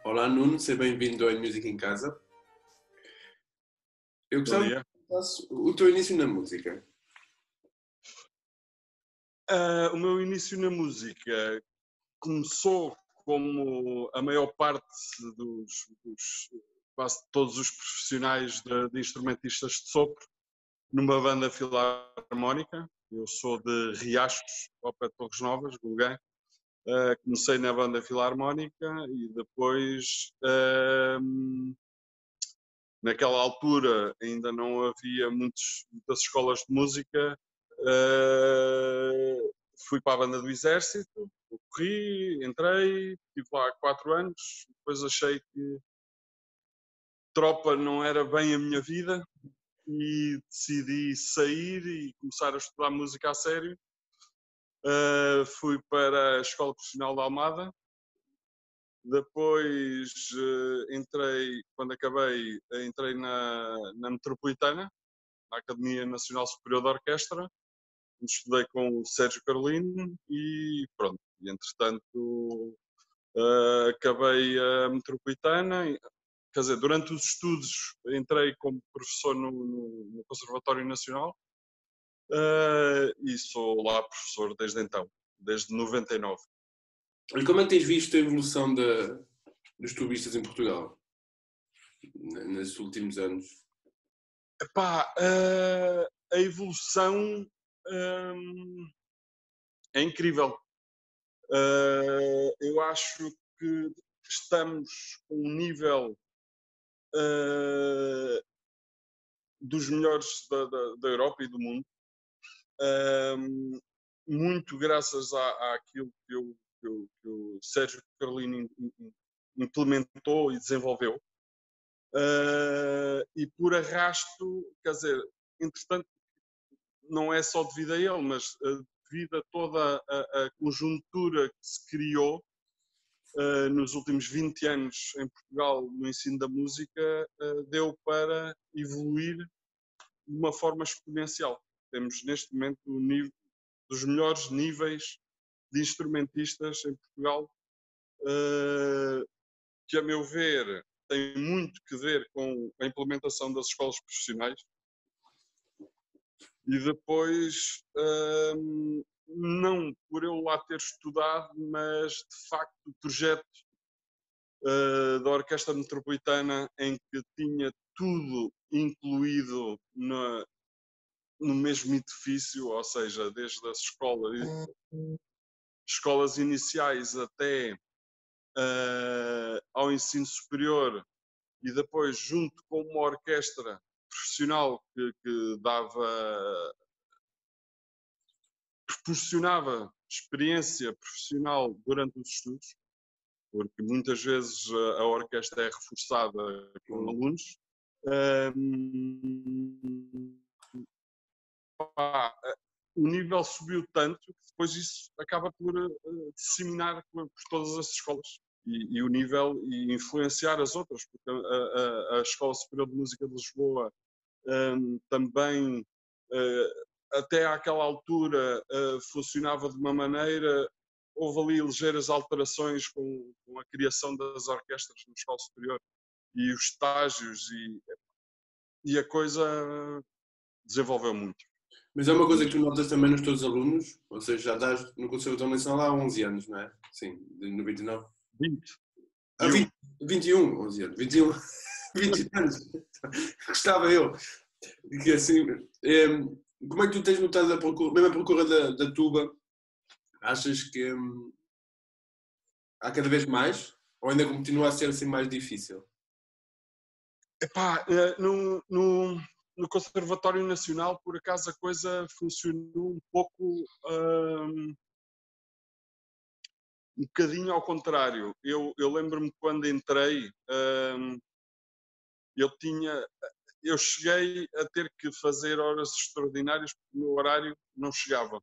Olá Nuno, seja bem-vindo ao Música em Casa. Eu Bom gostava de dia. contasse o teu início na música. O meu início na música começou como a maior parte dos quase todos os profissionais de instrumentistas de sopro, numa banda filarmónica. Eu sou de Riachos, ao pé de Torres Novas, Gulguém. Comecei na banda filarmónica e depois, naquela altura, ainda não havia muitas escolas de música. Uh, Fui para a banda do Exército, corri, entrei, estive lá 4 anos, depois achei que tropa não era bem a minha vida e decidi sair e começar a estudar música a sério. Fui para a Escola Profissional da Almada, depois entrei, quando acabei, entrei na Metropolitana, na Academia Nacional Superior de Orquestra, onde estudei com o Sérgio Carlino e pronto, e entretanto acabei a Metropolitana, quer dizer, durante os estudos entrei como professor no Conservatório Nacional e sou lá professor desde então, desde 99. E como é que tens visto a evolução dos tubistas em Portugal nesses últimos anos? Epá, a evolução é incrível. Eu acho que estamos com um nível dos melhores da Europa e do mundo, muito graças àquilo que o Sérgio Carlini implementou e desenvolveu. E por arrasto, quer dizer, entretanto, não é só devido a ele, mas devido a toda a conjuntura que se criou nos últimos 20 anos em Portugal no ensino da música, deu para evoluir de uma forma exponencial. Temos neste momento o nível dos melhores níveis de instrumentistas em Portugal, que a meu ver tem muito que ver com a implementação das escolas profissionais. E depois, não por eu lá ter estudado, mas de facto o projeto da Orquestra Metropolitana, em que tinha tudo incluído no mesmo edifício, ou seja, desde as escolas iniciais até ao ensino superior, e depois junto com uma orquestra profissional que proporcionava experiência profissional durante os estudos, porque muitas vezes a orquestra é reforçada com alunos. O nível subiu tanto que depois isso acaba por disseminar por todas as escolas e o nível e influenciar as outras, porque a Escola Superior de Música de Lisboa também até àquela altura funcionava de uma maneira. Houve ali ligeiras alterações com a criação das orquestras na Escola Superior e os estágios e a coisa desenvolveu muito. Mas é uma coisa que tu notas também nos teus alunos, ou seja, já estás no Conservatório Nacional há 11 anos, não é? Sim, de 99. 20. Ah, 20, 21, 11 anos, 21, 20 anos. Gostava eu. Que assim, como é que tu tens notado a procura, mesmo a procura da tuba? Achas que há cada vez mais? Ou ainda continua a ser assim mais difícil? Epá, no Conservatório Nacional, por acaso, a coisa funcionou um pouco, um bocadinho ao contrário. Eu lembro-me quando entrei, eu cheguei a ter que fazer horas extraordinárias porque o meu horário não chegava.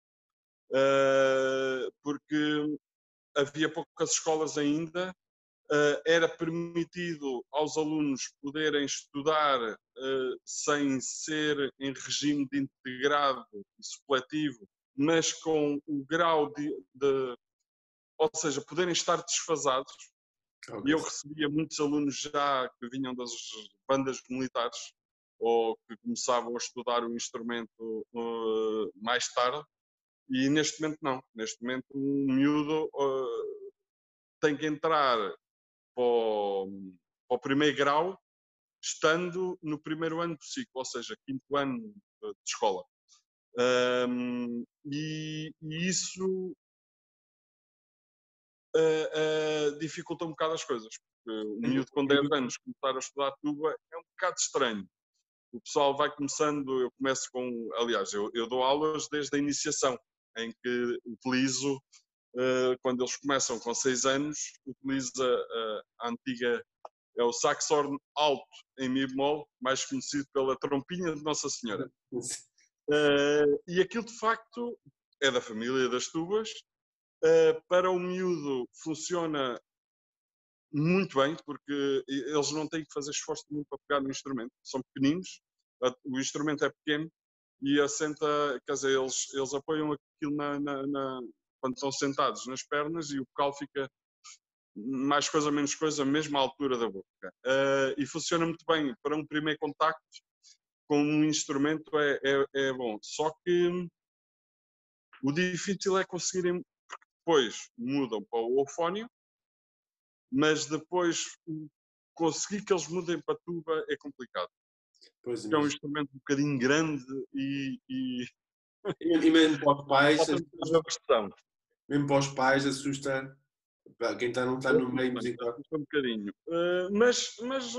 Porque havia poucas escolas ainda. Era permitido aos alunos poderem estudar sem ser em regime de integrado e supletivo, mas com o grau ou seja, poderem estar desfasados. Ok. E eu recebia muitos alunos já que vinham das bandas militares ou que começavam a estudar o instrumento mais tarde. E neste momento não. Neste momento um miúdo tem que entrar para o primeiro grau estando no primeiro ano do ciclo, ou seja, quinto ano de escola. E isso dificulta um bocado as coisas. Porque o miúdo com 10 anos começar a estudar tuba é um bocado estranho. O pessoal vai começando, eu começo com, aliás, eu dou aulas desde a iniciação, em que utilizo, quando eles começam com 6 anos, utiliza a antiga, é o saxorn alto em mi bemol, mais conhecido pela trompinha de Nossa Senhora. E aquilo de facto é da família das tubas. Para o miúdo funciona muito bem, porque eles não têm que fazer esforço nenhum para pegar no instrumento, são pequeninos, o instrumento é pequeno e assenta, quer dizer, eles apoiam aquilo quando estão sentados nas pernas e o bocal fica mais coisa, menos coisa, mesmo à altura da boca. E funciona muito bem para um primeiro contacto com um instrumento, é bom. Só que o difícil é conseguirem, porque depois mudam para o eufónio, mas depois conseguir que eles mudem para tuba é complicado. Pois É um mesmo. instrumento um bocadinho grande e E mesmo para os pais, falta muita versão. mesmo para os pais assusta. Para quem não está no meio musical. Assusta um bocadinho. Mas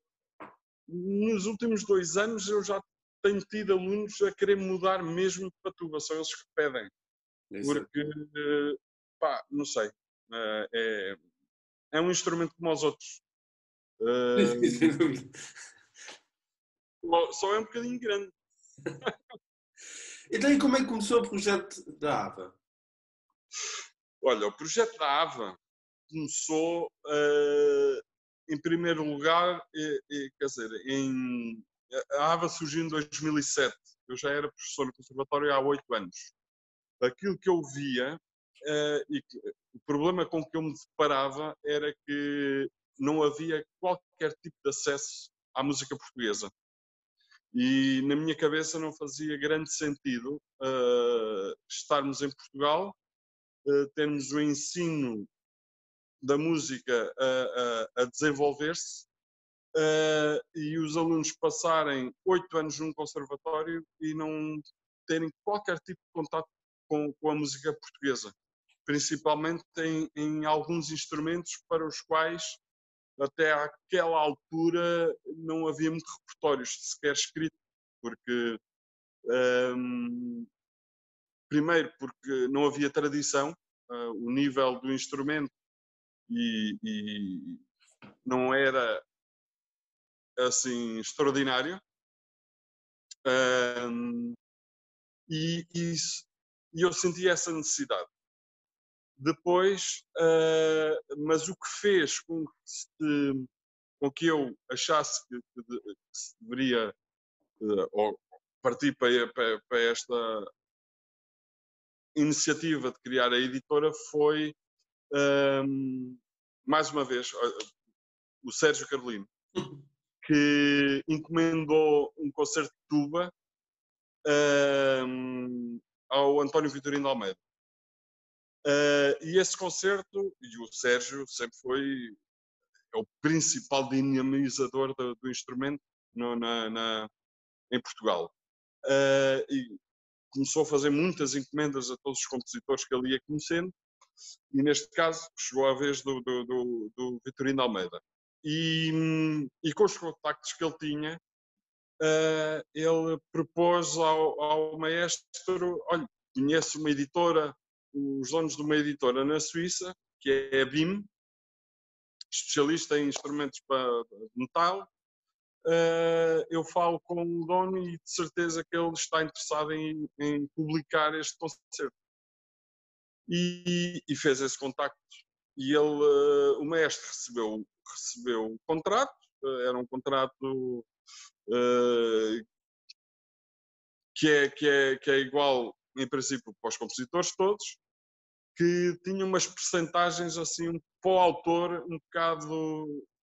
nos últimos 2 anos eu já tenho tido alunos a querer mudar mesmo para tuba, são eles que pedem. Porque, pá, não sei, é um instrumento como os outros. Sem dúvida. Só é um bocadinho grande. Então, e como é que começou o projeto da AVA? Olha, o projeto da AVA começou, em primeiro lugar, quer dizer, a AVA surgiu em 2007. Eu já era professor no conservatório há 8 anos. Aquilo que eu via, o problema com que eu me deparava era que não havia qualquer tipo de acesso à música portuguesa. E na minha cabeça não fazia grande sentido estarmos em Portugal, termos o ensino da música a desenvolver-se e os alunos passarem 8 anos num conservatório e não terem qualquer tipo de contato com a música portuguesa, principalmente em alguns instrumentos para os quais até àquela altura não havia muito repertórios sequer escrito, porque primeiro porque não havia tradição, o nível do instrumento e não era assim extraordinário. E eu senti essa necessidade. Depois, mas o que fez com que eu achasse que se deveria ou partir para esta iniciativa de criar a editora foi, mais uma vez, o Sérgio Carolino, que encomendou um concerto de tuba ao António Vitorino de Almeida. E esse concerto, e o Sérgio sempre é o principal dinamizador do instrumento em Portugal. E começou a fazer muitas encomendas a todos os compositores que ele ia conhecendo, e neste caso chegou a vez do Vitorino de Almeida. E com os contactos que ele tinha, ele propôs ao maestro: olha, conhece uma editora, os donos de uma editora na Suíça, que é a BIM, especialista em instrumentos para metal. Eu falo com o dono e de certeza que ele está interessado em publicar este concerto. E fez esse contacto. E o maestro recebeu o contrato, era um contrato que é igual, em princípio, para os compositores todos. que tinha umas percentagens assim para o autor um bocado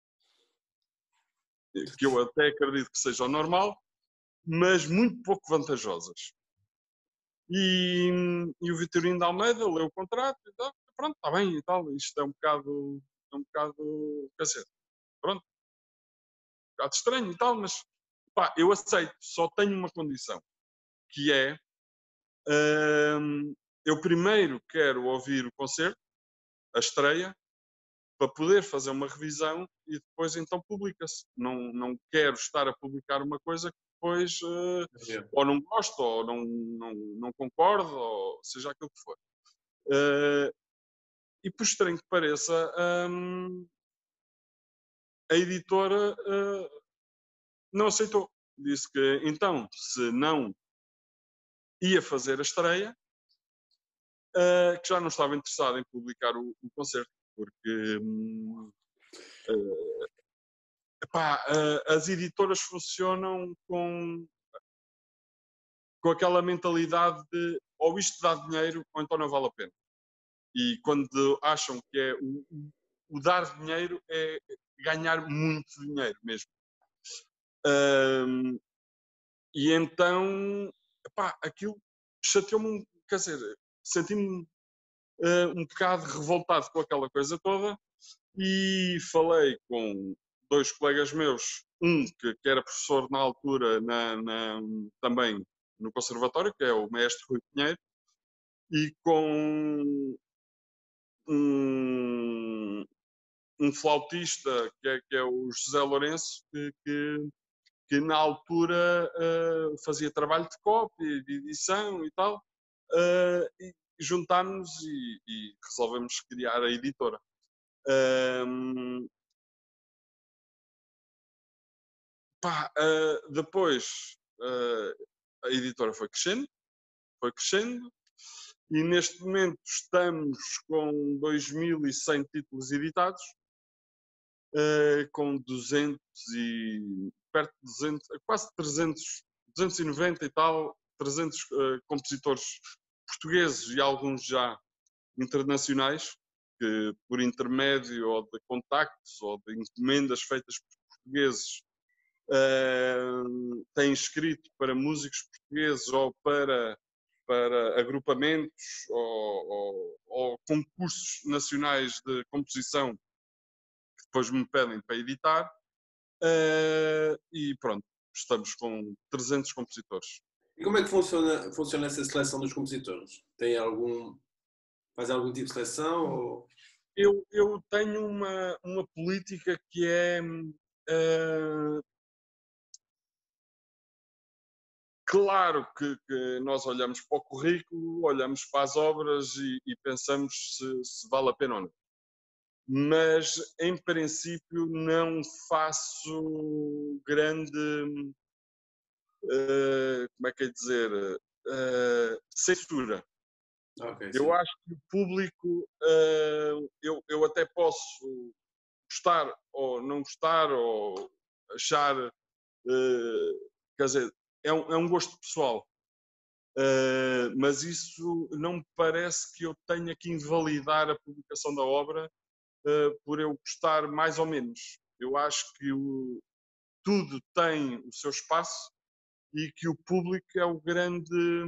que eu até acredito que seja o normal, mas muito pouco vantajosas. E o Vitorino de Almeida leu o contrato e tal, pronto, está bem e tal, isto é um bocado, quer dizer, pronto, um bocado estranho e tal, mas pá, eu aceito, só tenho uma condição, que é, eu primeiro quero ouvir o concerto, a estreia, para poder fazer uma revisão e depois então publica-se. Não quero estar a publicar uma coisa que depois ou não gosto, ou não concordo, ou seja aquilo que for. E por estranho que pareça, a editora não aceitou. Disse que então, se não ia fazer a estreia, que já não estava interessado em publicar o concerto, porque epá, as editoras funcionam com aquela mentalidade de ou isto dá dinheiro ou então não vale a pena. E quando acham que é o dar dinheiro é ganhar muito dinheiro mesmo. E então, epá, aquilo chateou-me, quer dizer, senti-me um bocado revoltado com aquela coisa toda e falei com dois colegas meus, um que era professor na altura também no conservatório, que é o mestre Rui Pinheiro, e com um, um flautista que é o José Lourenço, que na altura fazia trabalho de cópia, de edição e tal, e juntámos e resolvemos criar a editora. Depois a editora foi crescendo e neste momento estamos com 2100 títulos editados, com 200 e perto de 200, quase 300, 290 e tal, 300 compositores portugueses e alguns já internacionais, que por intermédio ou de contactos ou de encomendas feitas por portugueses têm escrito para músicos portugueses ou para agrupamentos ou concursos nacionais de composição que depois me pedem para editar. E pronto, estamos com 300 compositores. E como é que funciona essa seleção dos compositores? Faz algum tipo de seleção? Ou... Eu tenho uma política que é claro que nós olhamos para o currículo, olhamos para as obras e pensamos se vale a pena ou não. Mas, em princípio, não faço grande, como é que é dizer, censura. Okay, eu acho que o público, eu até posso gostar ou não gostar, ou achar, quer dizer, é um gosto pessoal. Mas isso não me parece que eu tenha que invalidar a publicação da obra por eu gostar mais ou menos. Eu acho que tudo tem o seu espaço e que o público é o grande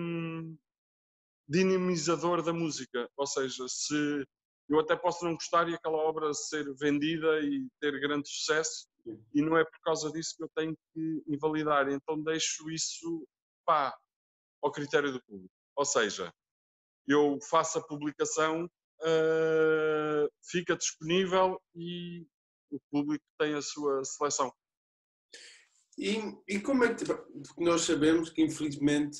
dinamizador da música. Ou seja, se eu até posso não gostar e aquela obra ser vendida e ter grande sucesso, e não é por causa disso que eu tenho que invalidar. Então deixo isso ao critério do público. Ou seja, eu faço a publicação, fica disponível e o público tem a sua seleção. E como é que... Porque nós sabemos que, infelizmente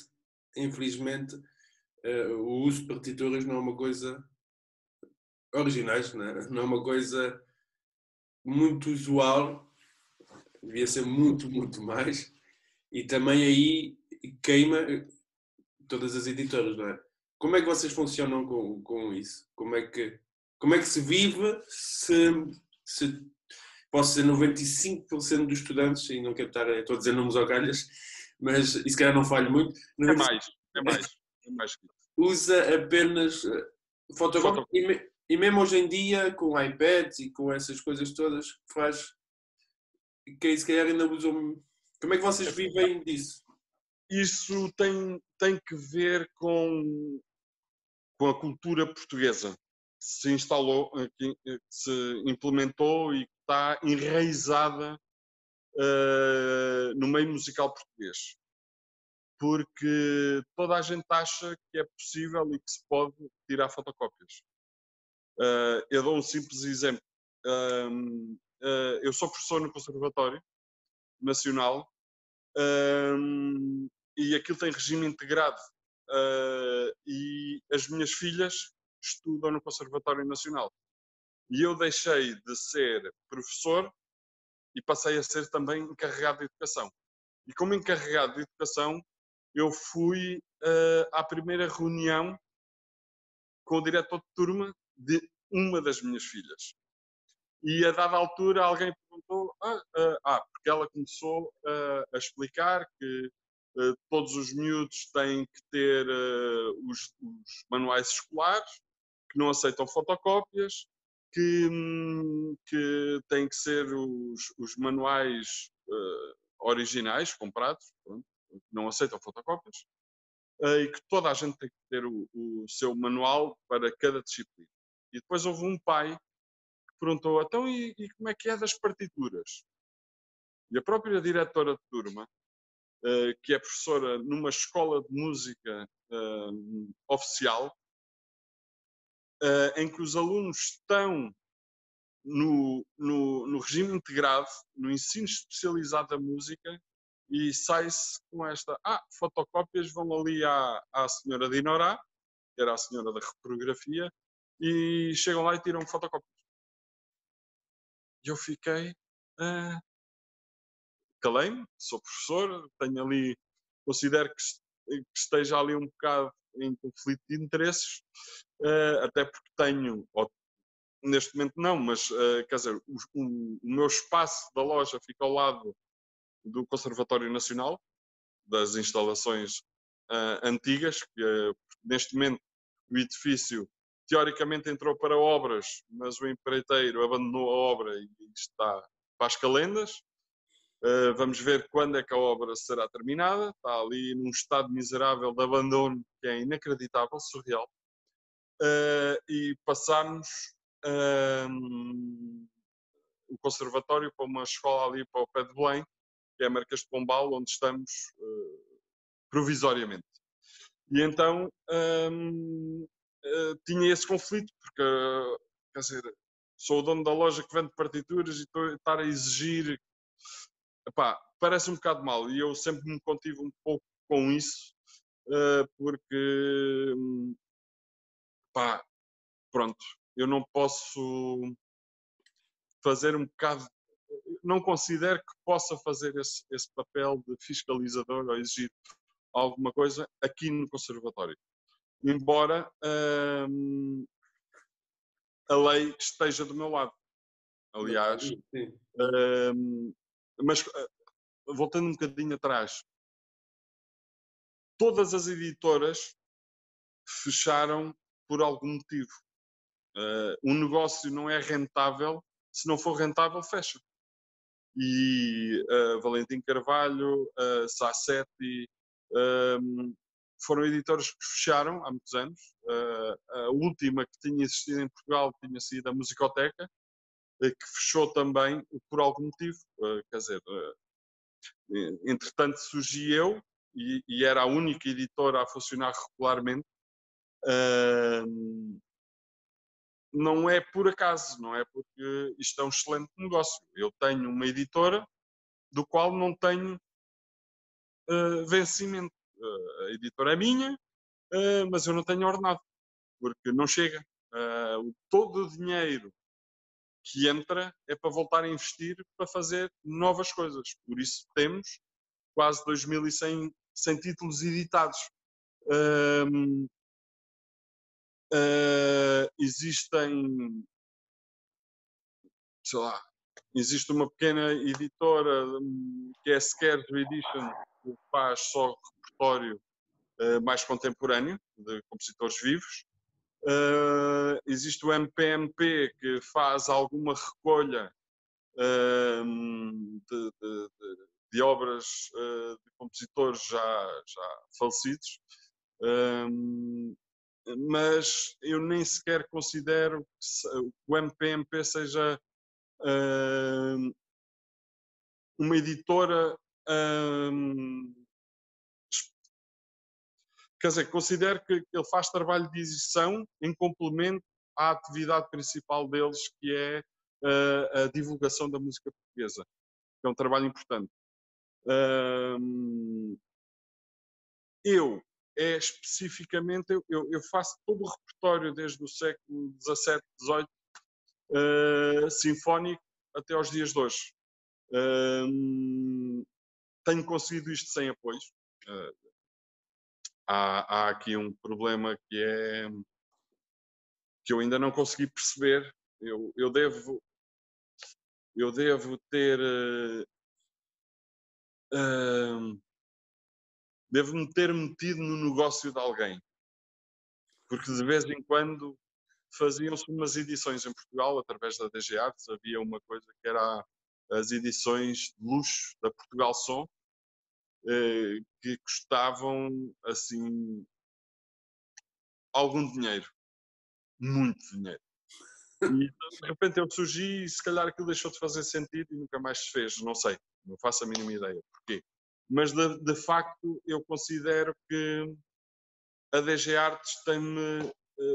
o uso de partituras não é uma coisa... originais, não é uma coisa muito usual. Devia ser muito, muito mais. E também aí queima todas as editoras, não é? Como é que vocês funcionam com isso? Como é que se vive se posso dizer 95% dos estudantes, e não quero estou a dizer números ao calhas, mas e se calhar não falho muito, É mais que isso. usa apenas Fotocópia, e mesmo hoje em dia, com iPads e com essas coisas todas, faz que se calhar ainda usam. Como é que vocês vivem disso? Isso tem que ver com a cultura portuguesa que se instalou, que se implementou e que está enraizada no meio musical português. Porque toda a gente acha que é possível e que se pode tirar fotocópias. Eu dou um simples exemplo. Eu sou professor no Conservatório Nacional e aquilo tem regime integrado. E as minhas filhas estudam no Conservatório Nacional. E eu deixei de ser professor e passei a ser também encarregado de educação. E como encarregado de educação, eu fui à primeira reunião com o diretor de turma de uma das minhas filhas. E a dada altura alguém perguntou, porque ela começou a explicar que todos os miúdos têm que ter os manuais escolares, que não aceitam fotocópias, que têm que ser os manuais originais, comprados, pronto, não aceitam fotocópias, e que toda a gente tem que ter o seu manual para cada disciplina. E depois houve um pai que perguntou, então e como é que é das partituras? E a própria diretora de turma, que é professora numa escola de música oficial, em que os alunos estão no regime integrado, no ensino especializado da música, e sai-se com esta, fotocópias vão ali à senhora Dinorá, que era a senhora da reprografia, e chegam lá e tiram fotocópias. E eu fiquei, calei-me, sou professor, tenho ali, considero que esteja ali um bocado em conflito de interesses, até porque tenho, neste momento não, mas quer dizer, o meu espaço da loja fica ao lado do Conservatório Nacional, das instalações antigas, que neste momento o edifício teoricamente entrou para obras, mas o empreiteiro abandonou a obra e está para as calendas. Vamos ver quando é que a obra será terminada. Está ali num estado miserável de abandono que é inacreditável, surreal. E passámos o conservatório para uma escola ali para o pé de Belém, que é a Marquês de Pombal, onde estamos provisoriamente. E então tinha esse conflito, porque, quer dizer, sou o dono da loja que vende partituras e estar a exigir, parece um bocado mal. E eu sempre me contive um pouco com isso, porque, pronto, eu não posso fazer um bocado, não considero que possa fazer esse papel de fiscalizador ou exigir alguma coisa aqui no Conservatório. Embora a lei esteja do meu lado. Aliás, mas voltando um bocadinho atrás, todas as editoras fecharam por algum motivo. Um negócio não é rentável, se não for rentável, fecha. E Valentim Carvalho, Sassetti, foram editoras que fecharam há muitos anos. A última que tinha existido em Portugal tinha sido a Musicoteca, que fechou também por algum motivo. Quer dizer, entretanto surgi eu e era a única editora a funcionar regularmente. Não é por acaso, não é porque isto é um excelente negócio. Eu tenho uma editora do qual não tenho vencimento. A editora é minha, mas eu não tenho ordenado, porque não chega. Todo o dinheiro que entra é para voltar a investir para fazer novas coisas. Por isso temos quase 2.100 títulos editados. Existem, sei lá, existe uma pequena editora que é a Scared Edition, que faz só repertório mais contemporâneo, de compositores vivos. Existe o MPMP, que faz alguma recolha de obras de compositores já falecidos, mas eu nem sequer considero que o MPMP seja uma editora. Quer dizer, considero que ele faz trabalho de edição em complemento à atividade principal deles, que é a divulgação da música portuguesa, que é um trabalho importante. Especificamente, eu faço todo o repertório desde o século XVII, XVIII, sinfónico, até aos dias de hoje. Tenho conseguido isto sem apoios. Há aqui um problema que eu ainda não consegui perceber. Eu devo ter devo-me ter metido no negócio de alguém, porque de vez em quando faziam-se umas edições em Portugal através da DG Artes. Havia uma coisa que era as edições de luxo da Portugal Som, que custavam assim algum dinheiro, muito dinheiro. E de repente eu surgi e se calhar aquilo deixou de fazer sentido e nunca mais se fez, não sei, não faço a mínima ideia porquê. Mas de facto eu considero que a DG Artes tem-me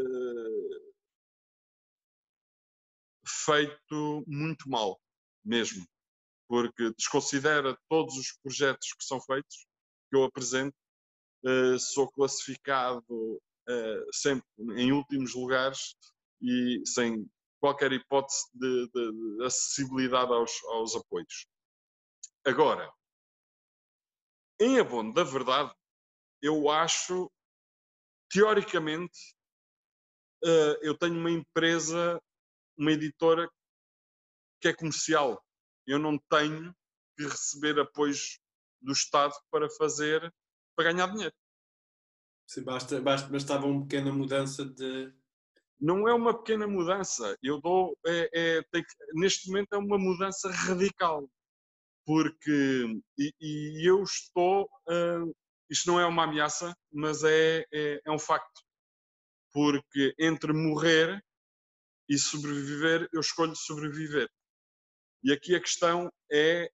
feito muito mal, mesmo, porque desconsidera todos os projetos que são feitos, que eu apresento. Sou classificado sempre em últimos lugares e sem qualquer hipótese de acessibilidade aos apoios. Agora, em abono da verdade, eu acho, teoricamente, eu tenho uma empresa, uma editora que é comercial. Eu não tenho que receber apoios do Estado para ganhar dinheiro. Sim, bastava uma pequena mudança de... Não é uma pequena mudança. Eu dou, neste momento é uma mudança radical, porque eu estou, isto não é uma ameaça, mas é um facto, porque entre morrer e sobreviver, eu escolho sobreviver. E aqui a questão é,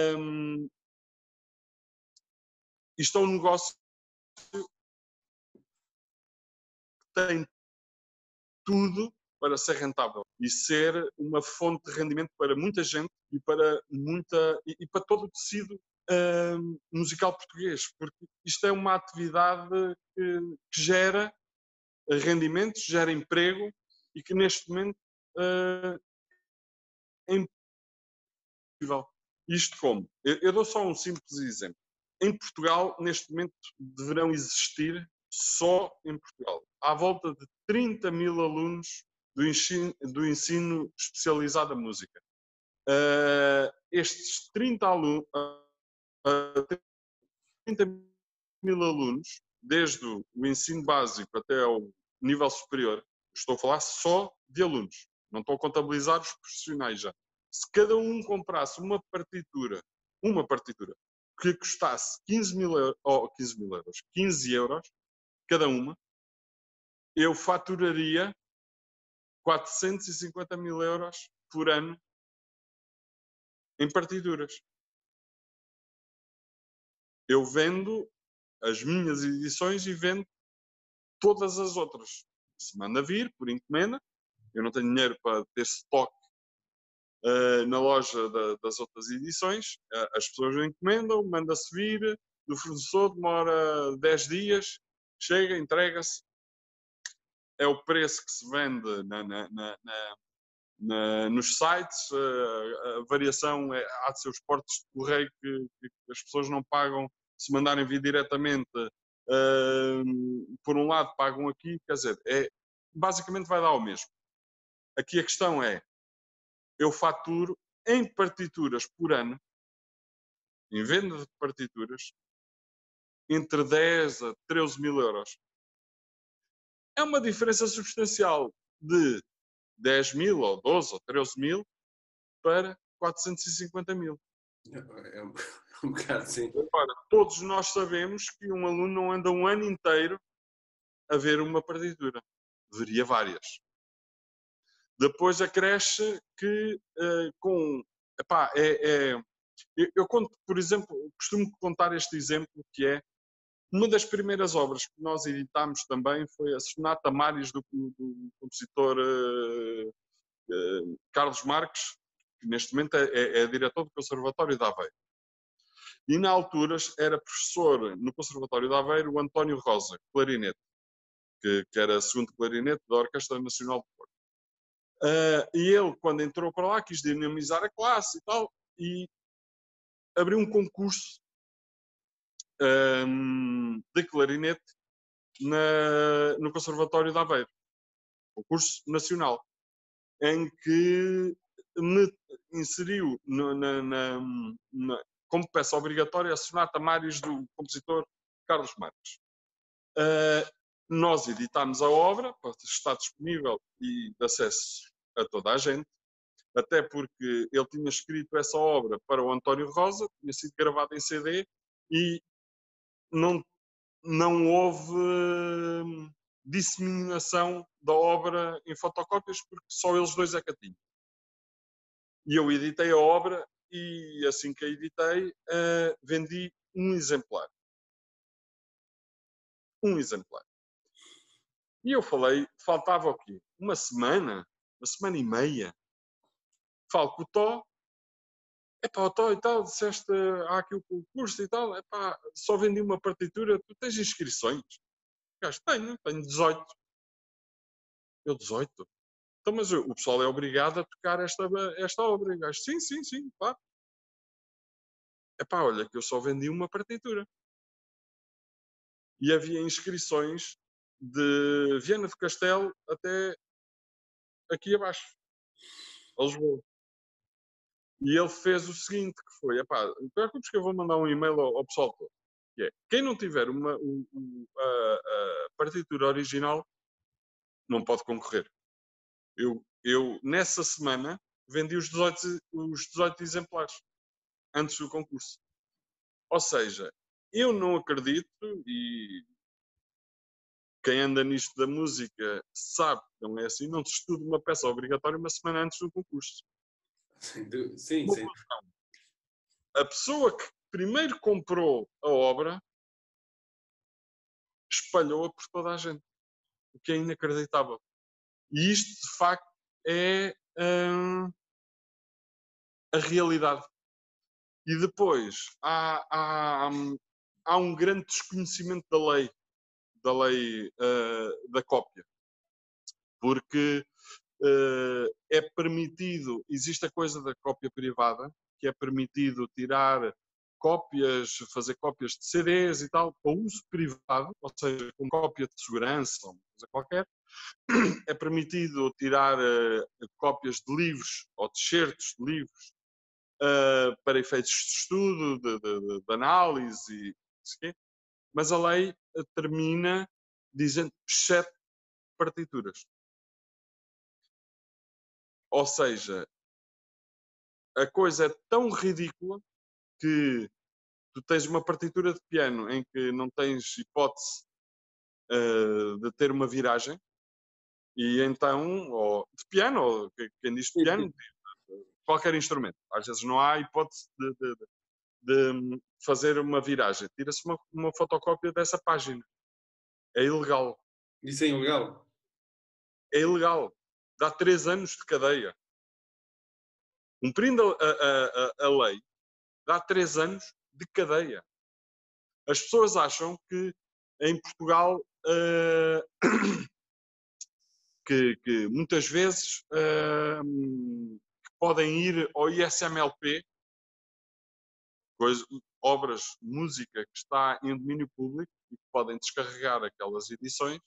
isto é um negócio que tem tudo para ser rentável e ser uma fonte de rendimento para muita gente e para todo o tecido musical português, porque isto é uma atividade que gera rendimentos, gera emprego e que neste momento é impossível. Isto como? Eu dou só um simples exemplo. Em Portugal, neste momento, deverão existir, só em Portugal, à volta de 30 mil alunos do ensino especializado em música. Estes 30 mil alunos, desde o ensino básico até ao nível superior, estou a falar só de alunos, não estou a contabilizar os profissionais já. Se cada um comprasse uma partitura que custasse 15 euros cada uma, eu faturaria 450 mil euros por ano em partituras. Eu vendo as minhas edições e vendo todas as outras. Se manda vir por encomenda, eu não tenho dinheiro para ter stock na loja das outras edições. As pessoas encomendam, manda-se vir do fornecedor, demora 10 dias, chega, entrega-se. É o preço que se vende nos sites. A variação há de ser os portos de correio que as pessoas não pagam se mandarem vir diretamente. Por um lado pagam aqui, quer dizer, basicamente vai dar ao mesmo. Aqui a questão é, eu faturo em partituras por ano, em venda de partituras, entre 10 a 13 mil euros. É uma diferença substancial de 10 mil, ou 12, ou 13 mil, para 450 mil. É um, um bocado, sim. Agora, todos nós sabemos que um aluno não anda um ano inteiro a ver uma partitura. Veria várias. Depois acresce que com... Epá, eu conto, por exemplo, costumo contar este exemplo que é uma das primeiras obras que nós editámos também foi a Sonata Mários do compositor Carlos Marques, que neste momento é diretor do Conservatório de Aveiro. E na altura era professor no Conservatório de Aveiro o António Rosa, clarinete, que era segundo clarinete da Orquestra Nacional de Porto. E ele, quando entrou para lá, quis dinamizar a classe e tal, e abriu um concurso de clarinete no Conservatório de Aveiro, concurso nacional, em que me inseriu como peça obrigatória a Sonata Mários do compositor Carlos Marques. Nós editámos a obra para estar disponível e de acesso a toda a gente, até porque ele tinha escrito essa obra para o António Rosa, tinha sido gravada em CD e não houve disseminação da obra em fotocópias porque só eles dois é que a tinham. E eu editei a obra e assim que a editei vendi um exemplar. Um exemplar. E eu falei, faltava o quê? Uma semana e meia. Falo com o Tó, epá, o Tó e tal, disseste, há aqui o concurso e tal, epá, só vendi uma partitura, tu tens inscrições? O gajo, tenho 18. Eu, 18? Então, mas o pessoal é obrigado a tocar esta obra. E o gajo, sim, claro. Epá, olha que eu só vendi uma partitura. E havia inscrições de Viana do Castelo até aqui abaixo, a Lisboa. E ele fez o seguinte, que foi, epá, não te preocupes que eu vou mandar um e-mail ao pessoal todo, que é, quem não tiver a partitura original não pode concorrer. Eu nessa semana, vendi os 18 exemplares, antes do concurso. Ou seja, eu não acredito, e quem anda nisto da música sabe que não é assim, não se estuda uma peça obrigatória uma semana antes do concurso. Sim. A pessoa que primeiro comprou a obra espalhou-a por toda a gente, o que é inacreditável. E isto, de facto, é a realidade. E depois há um grande desconhecimento da lei da cópia, porque é permitido, existe a coisa da cópia privada, que é permitido tirar cópias, fazer cópias de CDs e tal, para uso privado, ou seja, com cópia de segurança ou uma coisa qualquer. É permitido tirar cópias de livros ou de excertos de livros para efeitos de estudo, de análise, e assim, mas a lei termina dizendo exceto partituras. Ou seja, a coisa é tão ridícula que tu tens uma partitura de piano em que não tens hipótese de ter uma viragem, e então, ou de piano, ou quem diz de piano, qualquer instrumento. Às vezes não há hipótese de fazer uma viragem. Tira-se uma fotocópia dessa página. É ilegal. Isso é ilegal? É ilegal. Dá 3 anos de cadeia. Cumprindo a lei, dá 3 anos de cadeia. As pessoas acham que em Portugal que muitas vezes podem ir ao ISMLP, obras de música que está em domínio público e que podem descarregar aquelas edições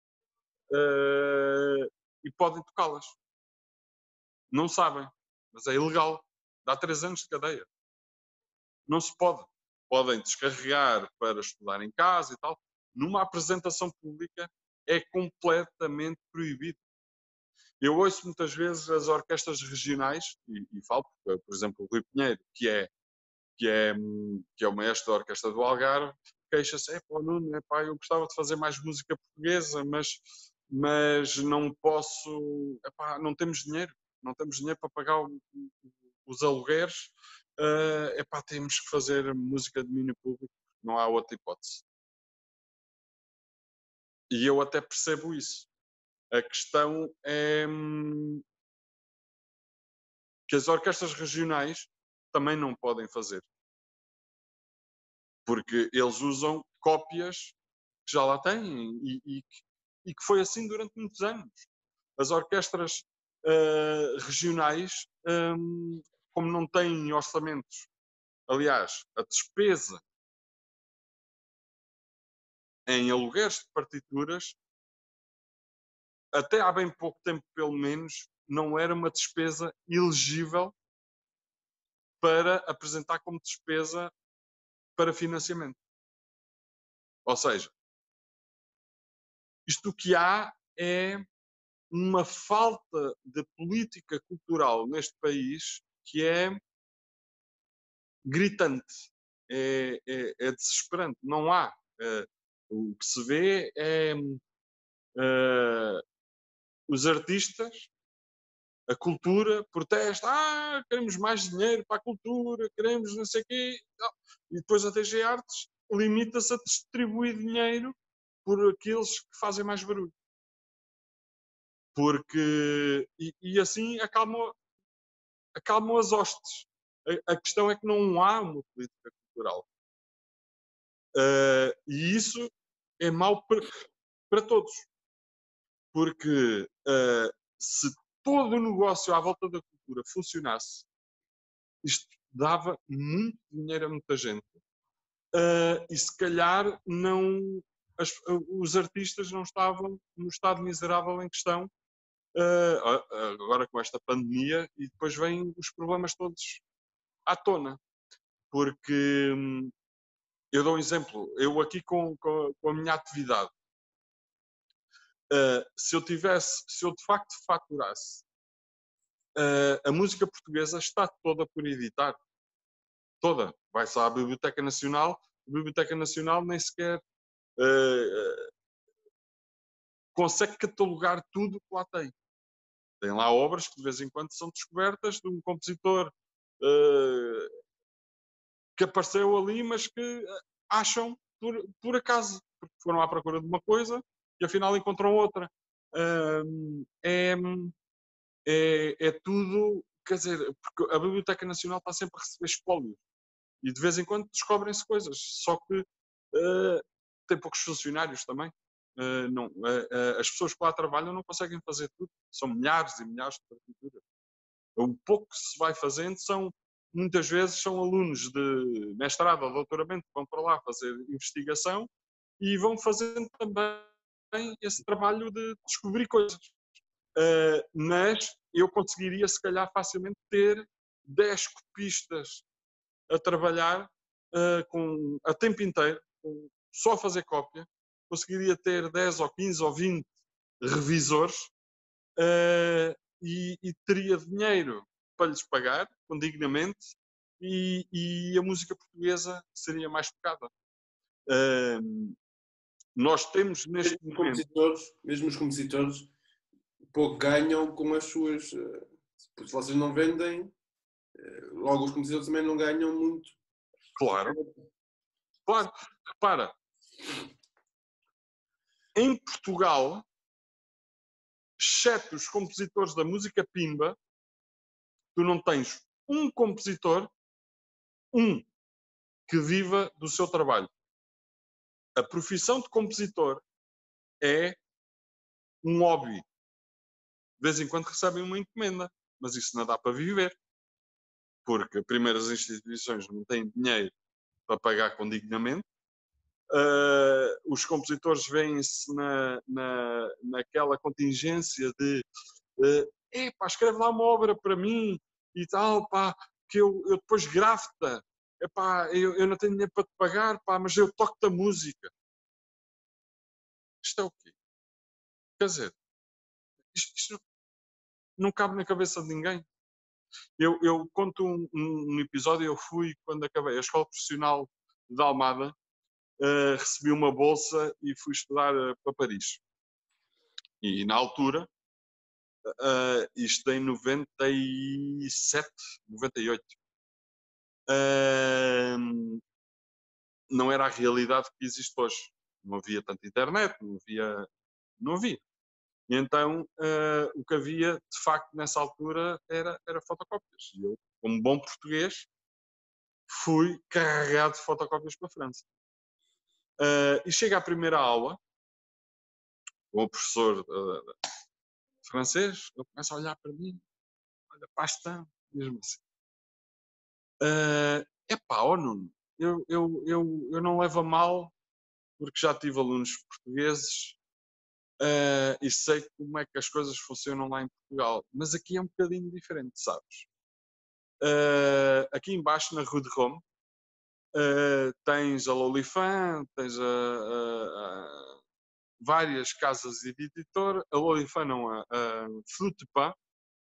e podem tocá-las. Não sabem, mas é ilegal. Dá 3 anos de cadeia. Não se pode. Podem descarregar para estudar em casa e tal. Numa apresentação pública é completamente proibido. Eu ouço muitas vezes as orquestras regionais, e falo, por exemplo, o Rui Pinheiro, que é o maestro da Orquestra do Algarve, queixa-se: pá, Nuno, eu gostava de fazer mais música portuguesa, mas não posso, não temos dinheiro, para pagar os alugueres, temos que fazer música de domínio público, não há outra hipótese. E eu até percebo isso. A questão é que as orquestras regionais também não podem fazer, porque eles usam cópias que já lá têm e que foi assim durante muitos anos. As orquestras regionais, como não têm orçamentos, aliás, a despesa em alugueres de partituras, até há bem pouco tempo, pelo menos, não era uma despesa elegível para apresentar como despesa para financiamento. Ou seja, isto o que há é uma falta de política cultural neste país que é gritante, é desesperante. Não há. O que se vê é os artistas, a cultura, protesta: queremos mais dinheiro para a cultura, queremos não sei o quê. Não. E depois a DG Artes limita-se a distribuir dinheiro por aqueles que fazem mais barulho. Porque, e assim acalmam as hostes. A questão é que não há uma política cultural. E isso é mau para todos. Porque se todo o negócio à volta da cultura funcionasse, isto dava muito dinheiro a muita gente. E se calhar os artistas não estavam no estado miserável em que estão agora com esta pandemia, e depois vêm os problemas todos à tona. Porque eu dou um exemplo, eu aqui com a minha atividade, se eu de facto faturasse, a música portuguesa está toda por editar. Toda. Vai-se à Biblioteca Nacional, a Biblioteca Nacional nem sequer consegue catalogar tudo que lá tem. Tem lá obras que de vez em quando são descobertas de um compositor que apareceu ali, mas que acham por acaso, porque foram à procura de uma coisa e afinal encontram outra. É tudo, quer dizer, porque a Biblioteca Nacional está sempre a receber espólios e de vez em quando descobrem-se coisas, só que tem poucos funcionários também. As pessoas que lá trabalham não conseguem fazer tudo, são milhares e milhares de partituras. O pouco que se vai fazendo muitas vezes são alunos de mestrado ou doutoramento que vão para lá fazer investigação e vão fazendo também esse trabalho de descobrir coisas. Mas eu conseguiria, se calhar, facilmente ter 10 copistas a trabalhar a tempo inteiro, só a fazer cópia. Conseguiria ter 10 ou 15 ou 20 revisores e teria dinheiro para lhes pagar, dignamente, e a música portuguesa seria mais tocada. Nós temos neste momento... Mesmo os compositores pouco ganham com as suas... se vocês não vendem, logo os compositores também não ganham muito. Claro. Repara, em Portugal, exceto os compositores da música pimba, tu não tens um compositor, que viva do seu trabalho. A profissão de compositor é um hobby. De vez em quando recebem uma encomenda, mas isso não dá para viver. Porque, primeiro, as instituições não têm dinheiro para pagar condignamente. Os compositores veem-se naquela contingência de escreve lá uma obra para mim e tal, que eu depois gravo-te. Eu não tenho dinheiro para te pagar, mas eu toco-te a música. Isto é o quê? Quer dizer, isto não cabe na cabeça de ninguém. Eu conto um episódio. Eu fui, quando acabei a escola profissional de Almada, recebi uma bolsa e fui estudar para Paris. E na altura, isto em 97, 98, não era a realidade que existe hoje. Não havia tanta internet, não havia. E então o que havia, de facto, nessa altura era fotocópias. E eu, como bom português, fui carregado de fotocópias para a França. E chega à primeira aula, o professor francês, ele começa a olhar para mim, olha, pasta, mesmo assim. Epá, ó Nuno, eu não levo a mal, porque já tive alunos portugueses e sei como é que as coisas funcionam lá em Portugal, mas aqui é um bocadinho diferente, sabes? Aqui embaixo, na Rue de Rome, tens a Lolifan, tens várias casas de editor, a Lolifan não, a Flute de Pin,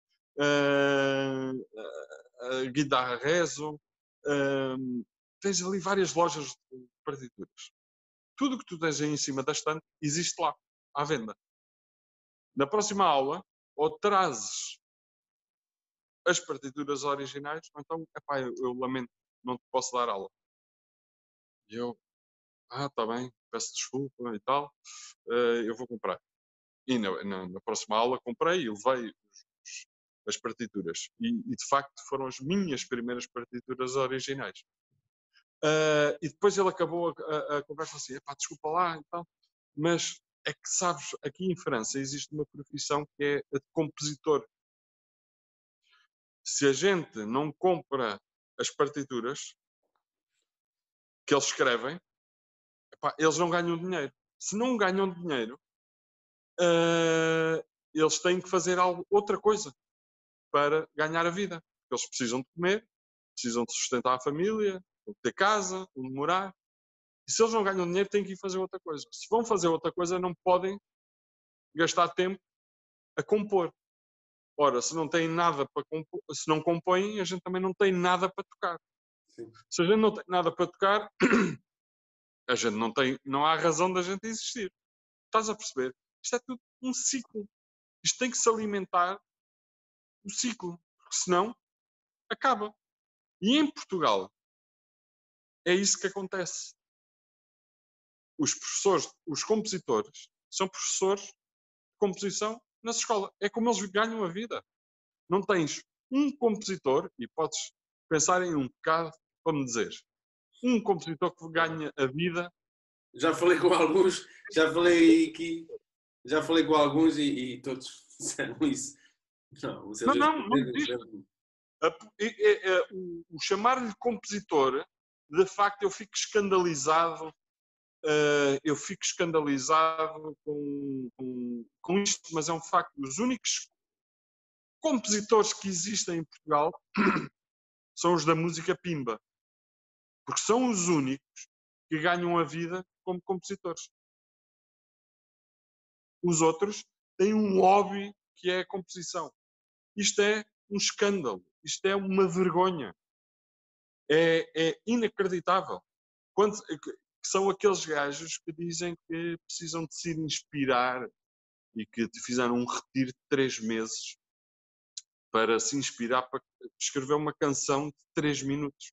a Guitarra Rezo, tens ali várias lojas de partituras. Tudo o que tu tens aí em cima da estante existe lá, à venda. Na próxima aula, ou trazes as partituras originais, ou então, epá, eu lamento, não te posso dar aula. E eu, está bem, peço desculpa e tal, eu vou comprar. E na próxima aula comprei e levei as partituras. E de facto foram as minhas primeiras partituras originais. E depois ele acabou a conversa assim, epá, desculpa lá e tal, mas é que sabes, aqui em França existe uma profissão que é a de compositor. Se a gente não compra as partituras que eles escrevem, epá, eles não ganham dinheiro. Se não ganham dinheiro, eles têm que fazer outra coisa para ganhar a vida. Porque eles precisam de comer, precisam de sustentar a família, de ter casa, onde morar. E se eles não ganham dinheiro, têm que ir fazer outra coisa. Se vão fazer outra coisa, não podem gastar tempo a compor. Ora, se não têm nada para compor, se não compõem, a gente também não tem nada para tocar. Sim. Se a gente não tem nada para tocar, a gente não há razão da gente existir. Estás a perceber? Isto é tudo um ciclo. Isto tem que se alimentar o ciclo, porque senão acaba. E em Portugal é isso que acontece. Os professores, os compositores, são professores de composição nas escolas. É como eles ganham a vida. Não tens um compositor, e podes pensar em um bocado para me dizeres, um compositor que ganha a vida. Já falei com alguns, já falei aqui, já falei com alguns e todos disseram isso. Não, o Sérgio Não Azevedo, existe. O chamar-lhe compositor, de facto, eu fico escandalizado. Eu fico escandalizado com isto, mas é um facto. Os únicos compositores que existem em Portugal são os da música pimba, porque são os únicos que ganham a vida como compositores. Os outros têm um hobby que é a composição. Isto é um escândalo, isto é uma vergonha, é inacreditável. Que são aqueles gajos que dizem que precisam de se inspirar e que fizeram um retiro de 3 meses para se inspirar para escrever uma canção de 3 minutos.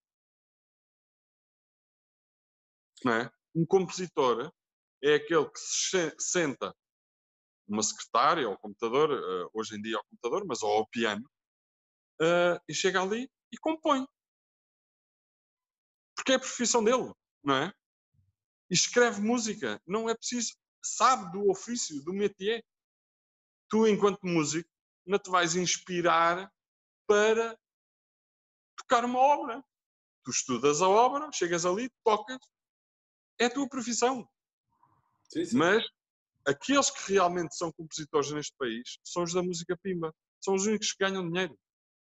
Não é? Um compositor é aquele que se senta numa secretária ao computador, hoje em dia ao computador, mas ao piano, e chega ali e compõe. Porque é a profissão dele, não é? E escreve música. Não é preciso, sabe do ofício, do métier. Tu, enquanto músico, não te vais inspirar para tocar uma obra. Tu estudas a obra, chegas ali, tocas, é a tua profissão. Sim, sim. Mas aqueles que realmente são compositores neste país são os da música pimba. São os únicos que ganham dinheiro.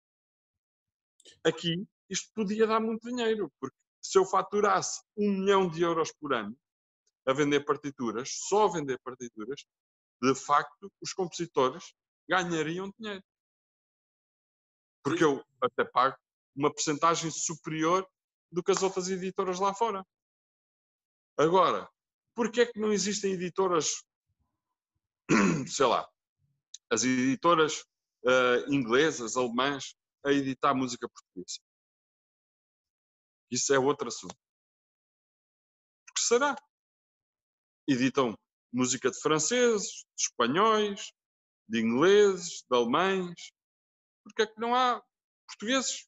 Aqui, isto podia dar muito dinheiro, porque se eu faturasse 1 milhão de euros por ano a vender partituras, só a vender partituras, de facto, os compositores ganhariam dinheiro. Porque eu até pago uma percentagem superior do que as outras editoras lá fora. Agora, porquê é que não existem editoras, sei lá, as editoras inglesas, alemãs, a editar música portuguesa? Isso é outro assunto. Porque será? Editam música de franceses, de espanhóis, de ingleses, de alemães. Porquê é que não há portugueses?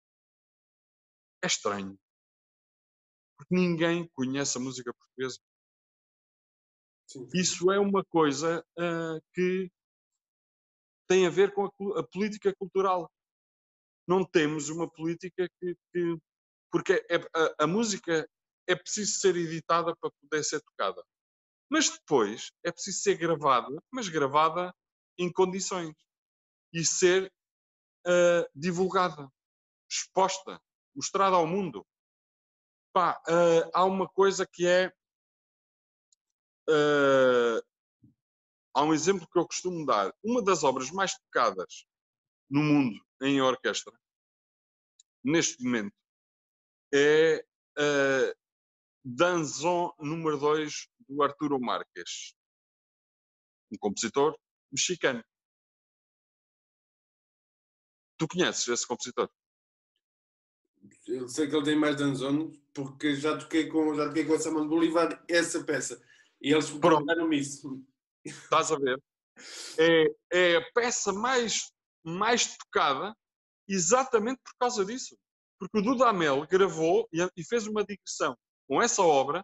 É estranho. Porque ninguém conhece a música portuguesa. Sim. Isso é uma coisa que tem a ver com a política cultural. Não temos uma política porque a música é preciso ser editada para poder ser tocada. Mas depois é preciso ser gravada, mas gravada em condições. E ser divulgada, exposta, mostrada ao mundo. Pá, há uma coisa que é... há um exemplo que eu costumo dar. Uma das obras mais tocadas no mundo em orquestra, neste momento, é Danzón número 2 do Arturo Márquez, um compositor mexicano. Tu conheces esse compositor? Eu sei que ele tem mais danzones porque já toquei com o Samuel Bolívar essa peça. E eles Pronto, perguntaram-me isso. estás a ver? É a peça mais tocada exatamente por causa disso. Porque o Dudamel gravou e fez uma digressão com essa obra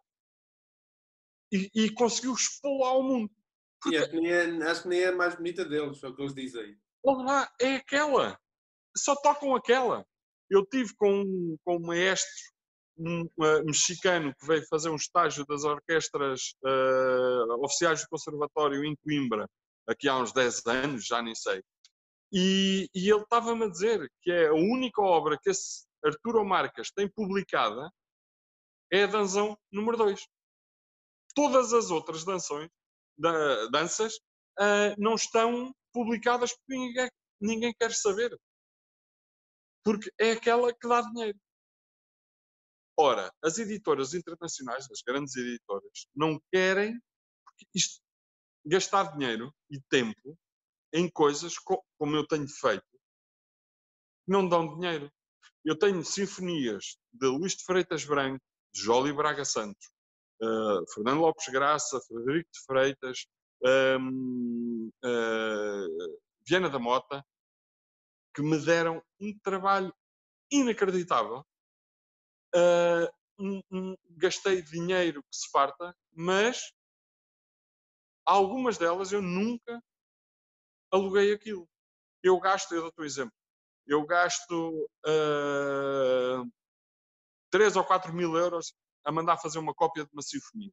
e conseguiu expô-la ao mundo. E acho que nem é a mais bonita deles, é o que eles dizem. Olha lá, é aquela. Só tocam aquela. Eu tive com um maestro mexicano que veio fazer um estágio das orquestras oficiais do Conservatório em Coimbra, aqui há uns 10 anos, já nem sei. E ele estava-me a dizer que é a única obra que esse Arturo Marques tem publicada é a Danzão número 2. Todas as outras danças não estão publicadas porque ninguém quer saber. Porque é aquela que dá dinheiro. Ora, as editoras internacionais, as grandes editoras, não querem gastar dinheiro e tempo em coisas como eu tenho feito, que não dão dinheiro. Eu tenho sinfonias de Luís de Freitas Branco, de Jólio Braga Santos, Fernando Lopes Graça, Frederico de Freitas, Viana da Mota, que me deram um trabalho inacreditável. Gastei dinheiro que se farta, mas algumas delas eu nunca aluguei aquilo. Eu dou-te um exemplo, eu gasto 3 ou 4 mil euros a mandar fazer uma cópia de uma sinfonia.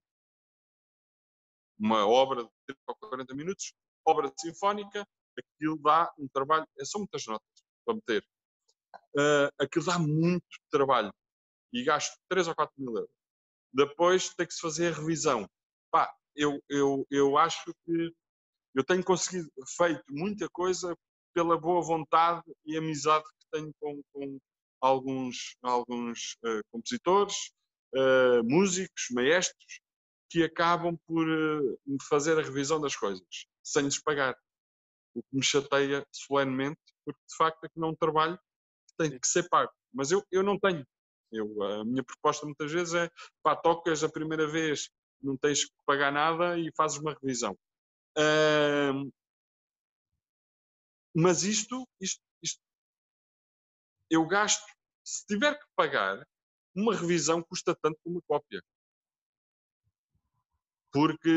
Uma obra de 30 ou 40 minutos, obra sinfónica, aquilo dá um trabalho, são muitas notas para meter. Aquilo dá muito trabalho e gasto 3 ou 4 mil euros. Depois tem que se fazer a revisão. Pá, eu acho que eu tenho conseguido feito muita coisa pela boa vontade e amizade que tenho com alguns compositores, músicos, maestros, que acabam por me fazer a revisão das coisas, sem lhes pagar. O que me chateia solenemente, porque de facto é que não é um trabalho que tem que ser pago. Mas eu não tenho. A minha proposta muitas vezes é, pá, tocas a primeira vez, não tens que pagar nada e fazes uma revisão. Mas isto eu gasto, se tiver que pagar, uma revisão custa tanto como uma cópia. Porque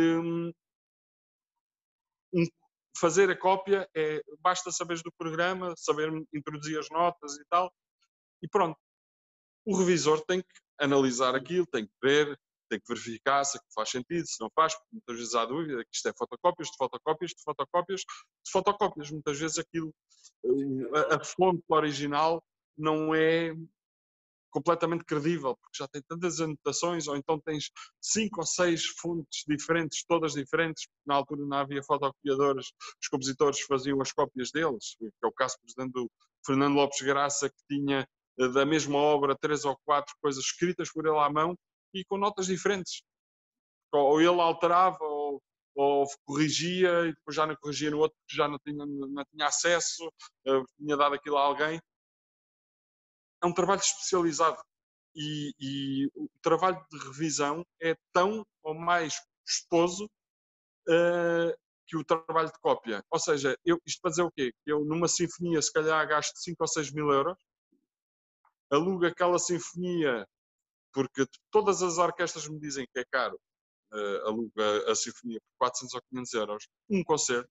fazer a cópia basta saberes do programa, saber introduzir as notas e tal, e pronto. O revisor tem que analisar aquilo, tem que ver, tem que verificar se faz sentido, se não faz, porque muitas vezes há dúvida que isto é fotocópias, de fotocópias, de fotocópias, de fotocópias. Muitas vezes aquilo, a fonte original não é completamente credível, porque já tem tantas anotações, ou então tens 5 ou 6 fontes diferentes, todas diferentes. Na altura não havia fotocopiadoras, os compositores faziam as cópias deles, que é o caso, por exemplo, do Fernando Lopes Graça, que tinha da mesma obra 3 ou 4 coisas escritas por ele à mão e com notas diferentes. Ou ele alterava, ou corrigia, e depois já não corrigia no outro, porque já não tinha acesso, tinha dado aquilo a alguém. É um trabalho especializado e o trabalho de revisão é tão ou mais custoso que o trabalho de cópia. Ou seja, isto para dizer o quê? Eu numa sinfonia se calhar gasto 5 ou 6 mil euros, alugo aquela sinfonia, porque todas as orquestras me dizem que é caro, alugo a sinfonia por 400 ou 500 euros, um concerto,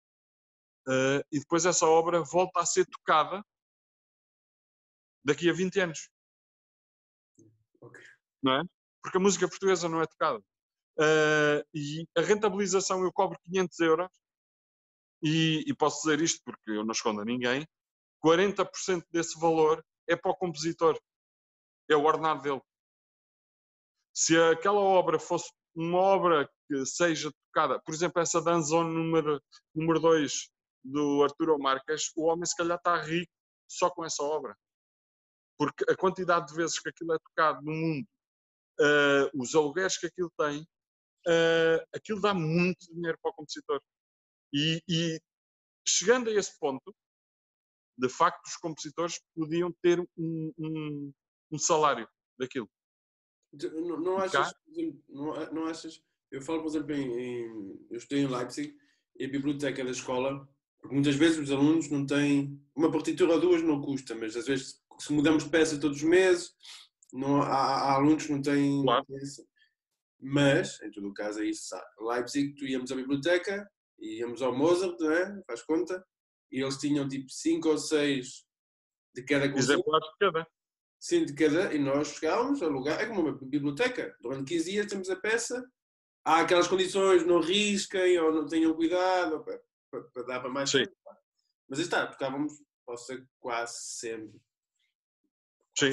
e depois essa obra volta a ser tocada daqui a 20 anos. Ok. Não é? Porque a música portuguesa não é tocada. E a rentabilização eu cobro 500 euros e posso dizer isto porque eu não escondo a ninguém, 40% desse valor é para o compositor, é o ordenado dele. Se aquela obra fosse uma obra que seja tocada, por exemplo, essa Danzone número 2 do Arturo Marques, o homem se calhar está rico só com essa obra. Porque a quantidade de vezes que aquilo é tocado no mundo, os aluguéis que aquilo tem, aquilo dá muito dinheiro para o compositor. E chegando a esse ponto, de facto, os compositores podiam ter um salário daquilo. Não E cá, achas, por exemplo, não achas, eu falo, por exemplo, eu estudei em Leipzig e a biblioteca da escola, porque muitas vezes os alunos não têm, uma partitura ou duas não custa, mas às vezes se mudamos de peça todos os meses, não, há alunos que não têm, claro, essa. Mas, em todo o caso, é isso. Leipzig, tu íamos à biblioteca, íamos ao Mozart, não é? Faz conta, e eles tinham tipo 5 ou 6 de cada concerto. exemplares de cada. Sim, de cada, e nós chegávamos a alugar, é como uma biblioteca. Durante 15 dias temos a peça, há aquelas condições, não risquem ou não tenham cuidado, para dar para mais Sim, tempo. Mas aí está, tocávamos, posso ser quase sempre. sim.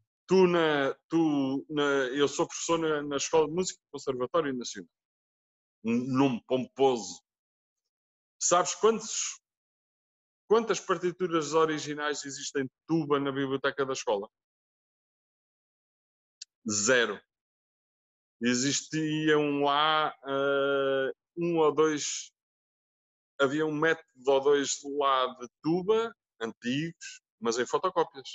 Eu sou professor na Escola de Música do Conservatório Nacional. Um nome pomposo. Sabes quantas partituras originais existem de tuba na biblioteca da escola? 0. Existiam lá um ou dois, havia um método ou dois lá de tuba, antigos, mas em fotocópias.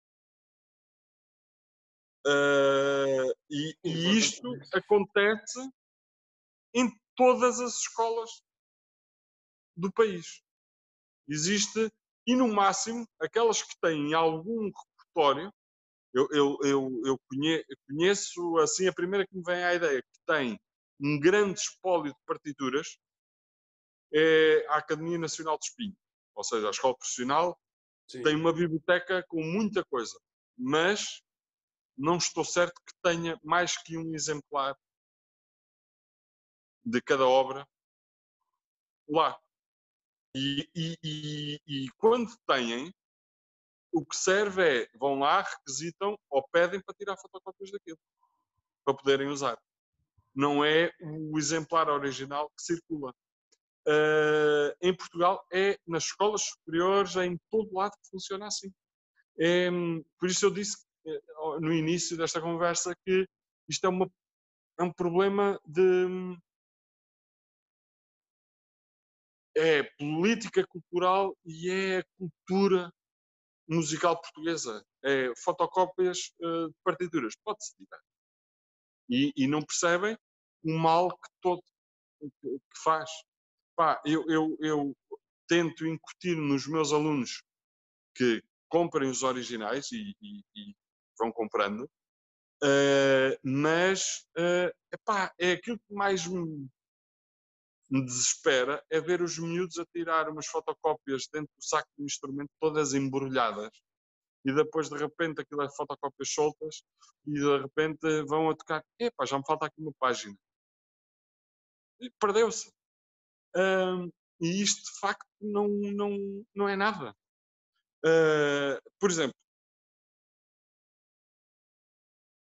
Sim, E isto acontece em todas as escolas do país. Existe, e no máximo, aquelas que têm algum repertório, eu conheço, assim, a primeira que me vem à ideia, que tem um grande espólio de partituras, é a Academia Nacional de Espinho. Ou seja, a escola profissional tem sim. uma biblioteca com muita coisa, mas não estou certo que tenha mais que um exemplar de cada obra lá. E quando têm, o que serve é, vão lá, requisitam ou pedem para tirar fotocópias daquilo, para poderem usar. Não é o exemplar original que circula. Em Portugal é nas escolas superiores, é em todo lado que funciona assim. Por isso eu disse no início desta conversa que isto é um problema de política cultural e é a cultura musical portuguesa. É fotocópias de partituras. Pode-se tirar. E não percebem o mal que todo que faz. Pá, eu tento incutir nos meus alunos que comprem os originais e vão comprando, mas epá, é aquilo que mais me desespera é ver os miúdos a tirar umas fotocópias dentro do saco do instrumento todas embrulhadas e depois de repente aquilo é fotocópias soltas e de repente vão a tocar, epá, já me falta aqui uma página. E perdeu-se. E isto de facto não é nada. Por exemplo,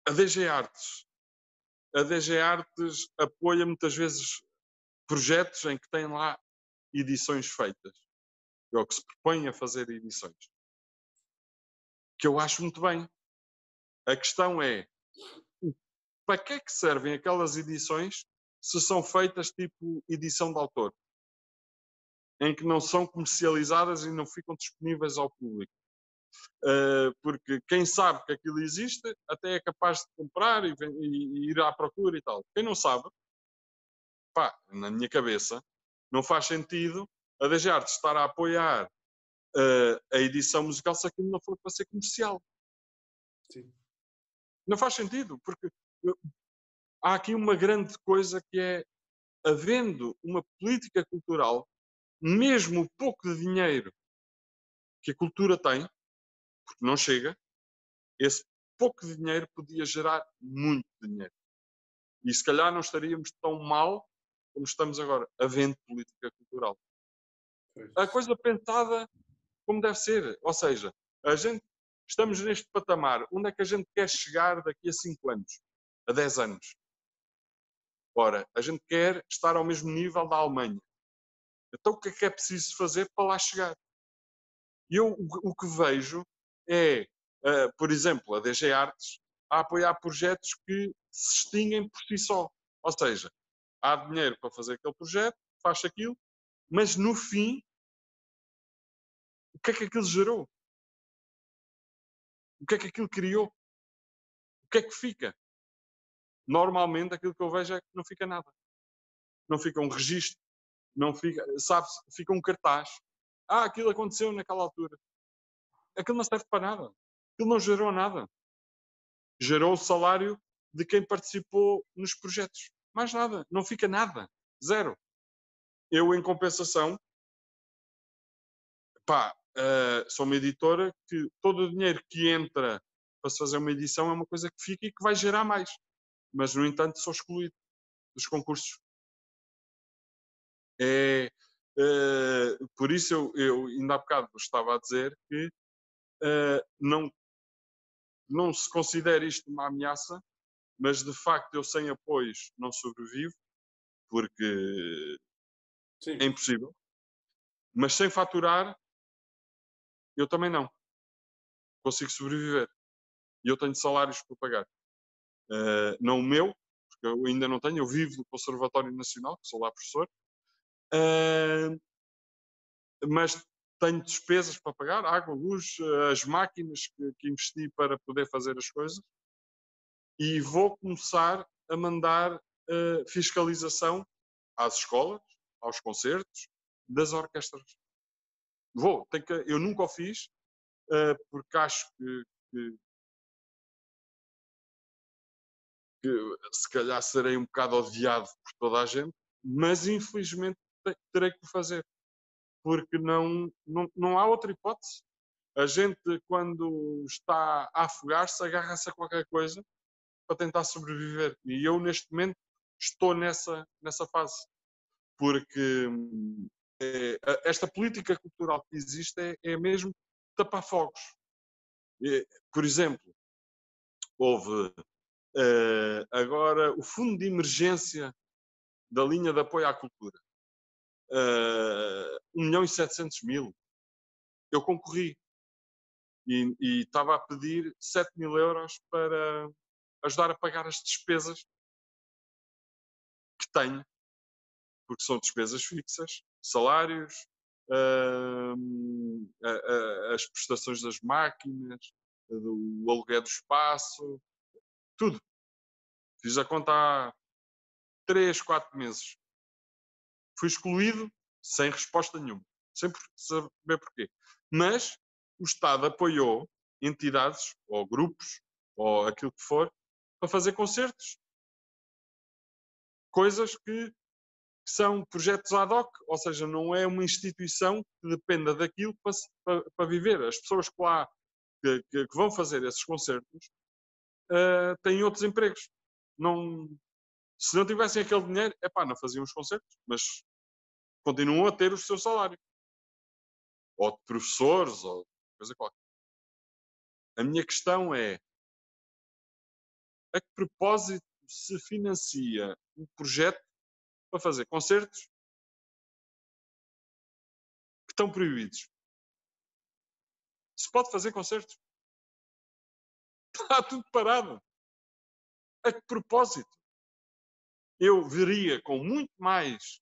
A DG Artes. A DG Artes apoia muitas vezes projetos em que tem lá edições feitas, ou que se propõem a fazer edições, que eu acho muito bem. A questão é, para que é que servem aquelas edições se são feitas tipo edição de autor, em que não são comercializadas e não ficam disponíveis ao público? Porque quem sabe que aquilo existe até é capaz de comprar e ir à procura e tal. Quem não sabe, pá, na minha cabeça, não faz sentido a DG Artes estar a apoiar a edição musical se aquilo não for para ser comercial. Sim. Não faz sentido, porque há aqui uma grande coisa que é, havendo uma política cultural, mesmo o pouco de dinheiro que a cultura tem, porque não chega, esse pouco de dinheiro podia gerar muito dinheiro. E se calhar não estaríamos tão mal como estamos agora, havendo política cultural. Pois. A coisa pensada como deve ser. Ou seja, a gente estamos neste patamar. Onde é que a gente quer chegar daqui a 5 anos? A 10 anos? Ora, a gente quer estar ao mesmo nível da Alemanha. Então o que é preciso fazer para lá chegar? E eu o que vejo é, por exemplo, a DG Artes a apoiar projetos que se extinguem por si só. Ou seja, há dinheiro para fazer aquele projeto, faz aquilo, mas no fim, o que é que aquilo gerou? O que é que aquilo criou? O que é que fica? Normalmente aquilo que eu vejo é que não fica nada. Não fica um registro, não fica, sabe-se, fica um cartaz. Ah, aquilo aconteceu naquela altura. Aquilo não serve para nada. Aquilo não gerou nada. Gerou o salário de quem participou nos projetos. Mais nada. Não fica nada. Zero. Eu, em compensação, pá, sou uma editora que todo o dinheiro que entra para se fazer uma edição é uma coisa que fica e que vai gerar mais. Mas, no entanto, sou excluído dos concursos. É, por isso eu ainda há bocado estava a dizer que não, não se considera isto uma ameaça, mas de facto eu sem apoios não sobrevivo, porque Sim. é impossível. Mas sem faturar, eu também não. Consigo sobreviver. E eu tenho salários para pagar. Não o meu, porque eu ainda não tenho, eu vivo do Conservatório Nacional, que sou lá professor, mas tenho despesas para pagar, água, luz, as máquinas que investi para poder fazer as coisas, e vou começar a mandar fiscalização às escolas, aos concertos, das orquestras. Eu nunca o fiz, porque acho que se calhar serei um bocado odiado por toda a gente, mas infelizmente terei que o fazer, porque não há outra hipótese. A gente, quando está a afogar-se, agarra-se a qualquer coisa para tentar sobreviver. E eu, neste momento, estou nessa fase. Porque esta política cultural que existe é mesmo tapar fogos. Por exemplo, houve agora o Fundo de Emergência da linha de apoio à cultura. 1.700.000. Eu concorri e estava a pedir 7.000 euros para ajudar a pagar as despesas que tenho, porque são despesas fixas, salários, as prestações das máquinas, o aluguer do espaço, tudo. Fiz a conta há 3, 4 meses. Fui excluído sem resposta nenhuma, sem saber porquê. Mas o Estado apoiou entidades, ou grupos, ou aquilo que for, para fazer concertos. Coisas que são projetos ad hoc, ou seja, não é uma instituição que dependa daquilo para viver. As pessoas que lá que vão fazer esses concertos têm outros empregos. Não, se não tivessem aquele dinheiro, não faziam os concertos, mas continuam a ter o seu salário. Ou de professores, ou coisa qualquer. A minha questão é, A que propósito se financia um projeto para fazer concertos que estão proibidos? Se pode fazer concertos. Está tudo parado. A que propósito? Eu veria com muito mais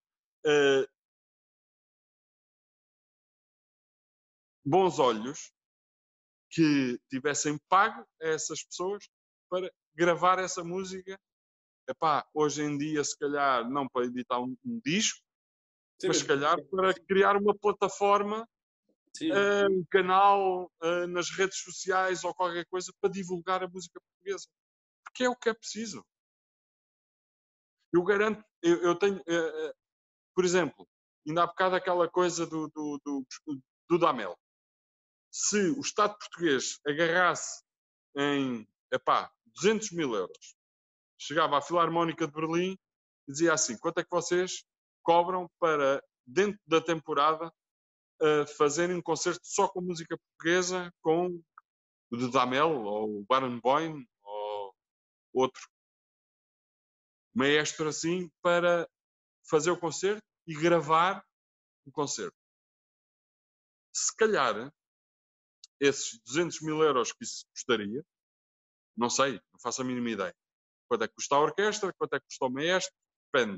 bons olhos que tivessem pago a essas pessoas para gravar essa música. Epá, hoje em dia, se calhar, não para editar um disco, Sim, mas se calhar para criar uma plataforma, sim. um canal nas redes sociais ou qualquer coisa para divulgar a música portuguesa. Porque é o que é preciso. Eu garanto, eu tenho, por exemplo, ainda há bocado aquela coisa do Damel. Se o Estado português agarrasse em 200 mil euros, chegava à Filarmónica de Berlim e dizia assim: quanto é que vocês cobram para, dentro da temporada, fazerem um concerto só com música portuguesa, com o Dudamel, ou o Barenboim, ou outro maestro assim, para fazer o concerto e gravar o concerto? Se calhar, esses 200 mil euros que isso custaria, não sei, não faço a mínima ideia. Quanto é que custa a orquestra, quanto é que custa o maestro, depende.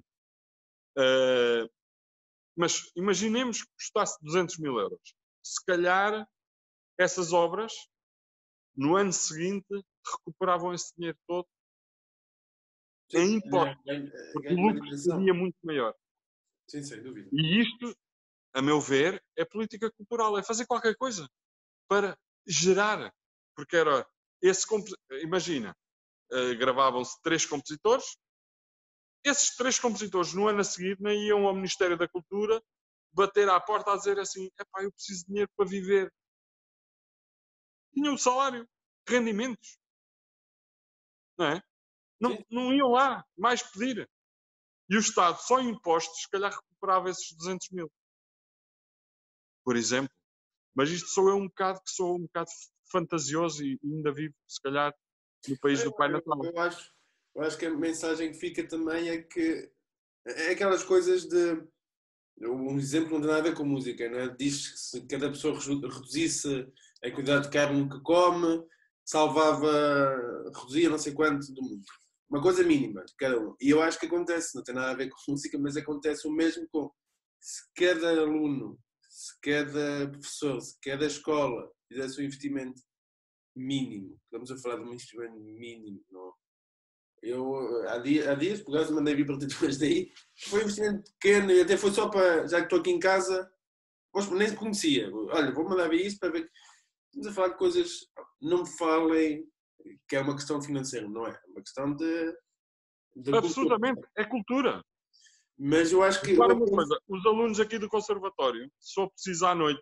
Mas imaginemos que custasse 200 mil euros. Se calhar, essas obras, no ano seguinte, recuperavam esse dinheiro todo em impostos, porque o Ganho uma lucro dimensão. seria muito maior. Sim, sem dúvida. E isto, a meu ver, é política cultural, é fazer qualquer coisa para gerar. Porque era imagina, gravavam-se 3 compositores, esses 3 compositores no ano a seguir nem iam ao Ministério da Cultura bater à porta a dizer assim: epá, eu preciso de dinheiro para viver. Tinham o salário, rendimentos, não é? Não iam lá mais pedir. E o Estado, só em impostos, se calhar recuperava esses 200 mil. Por exemplo. Mas isto sou eu um bocado fantasioso e ainda vivo, se calhar, no país do Pai Natal. Eu acho que a mensagem que fica também é que é aquelas coisas de. Um exemplo não tem nada a ver com música, não é? Diz que se cada pessoa reduzisse a quantidade de carne que come, reduzia não sei quanto do mundo. Uma coisa mínima de cada um. E eu acho que acontece, não tem nada a ver com música, mas acontece o mesmo com se cada aluno, se cada professor, se cada escola fizesse um investimento mínimo. Estamos a falar de um investimento mínimo, não? Eu, há dias, por acaso, mandei vir partituras daí. Foi um investimento pequeno e até foi só para, já que estou aqui em casa, nem conhecia. Olha, vou mandar vir isso para ver. Estamos a falar de coisas, não me falem que é uma questão financeira, não é? É uma questão de Absolutamente, cultura. é cultura. Mas eu acho que. Repara uma coisa, os alunos aqui do Conservatório, se for preciso à noite,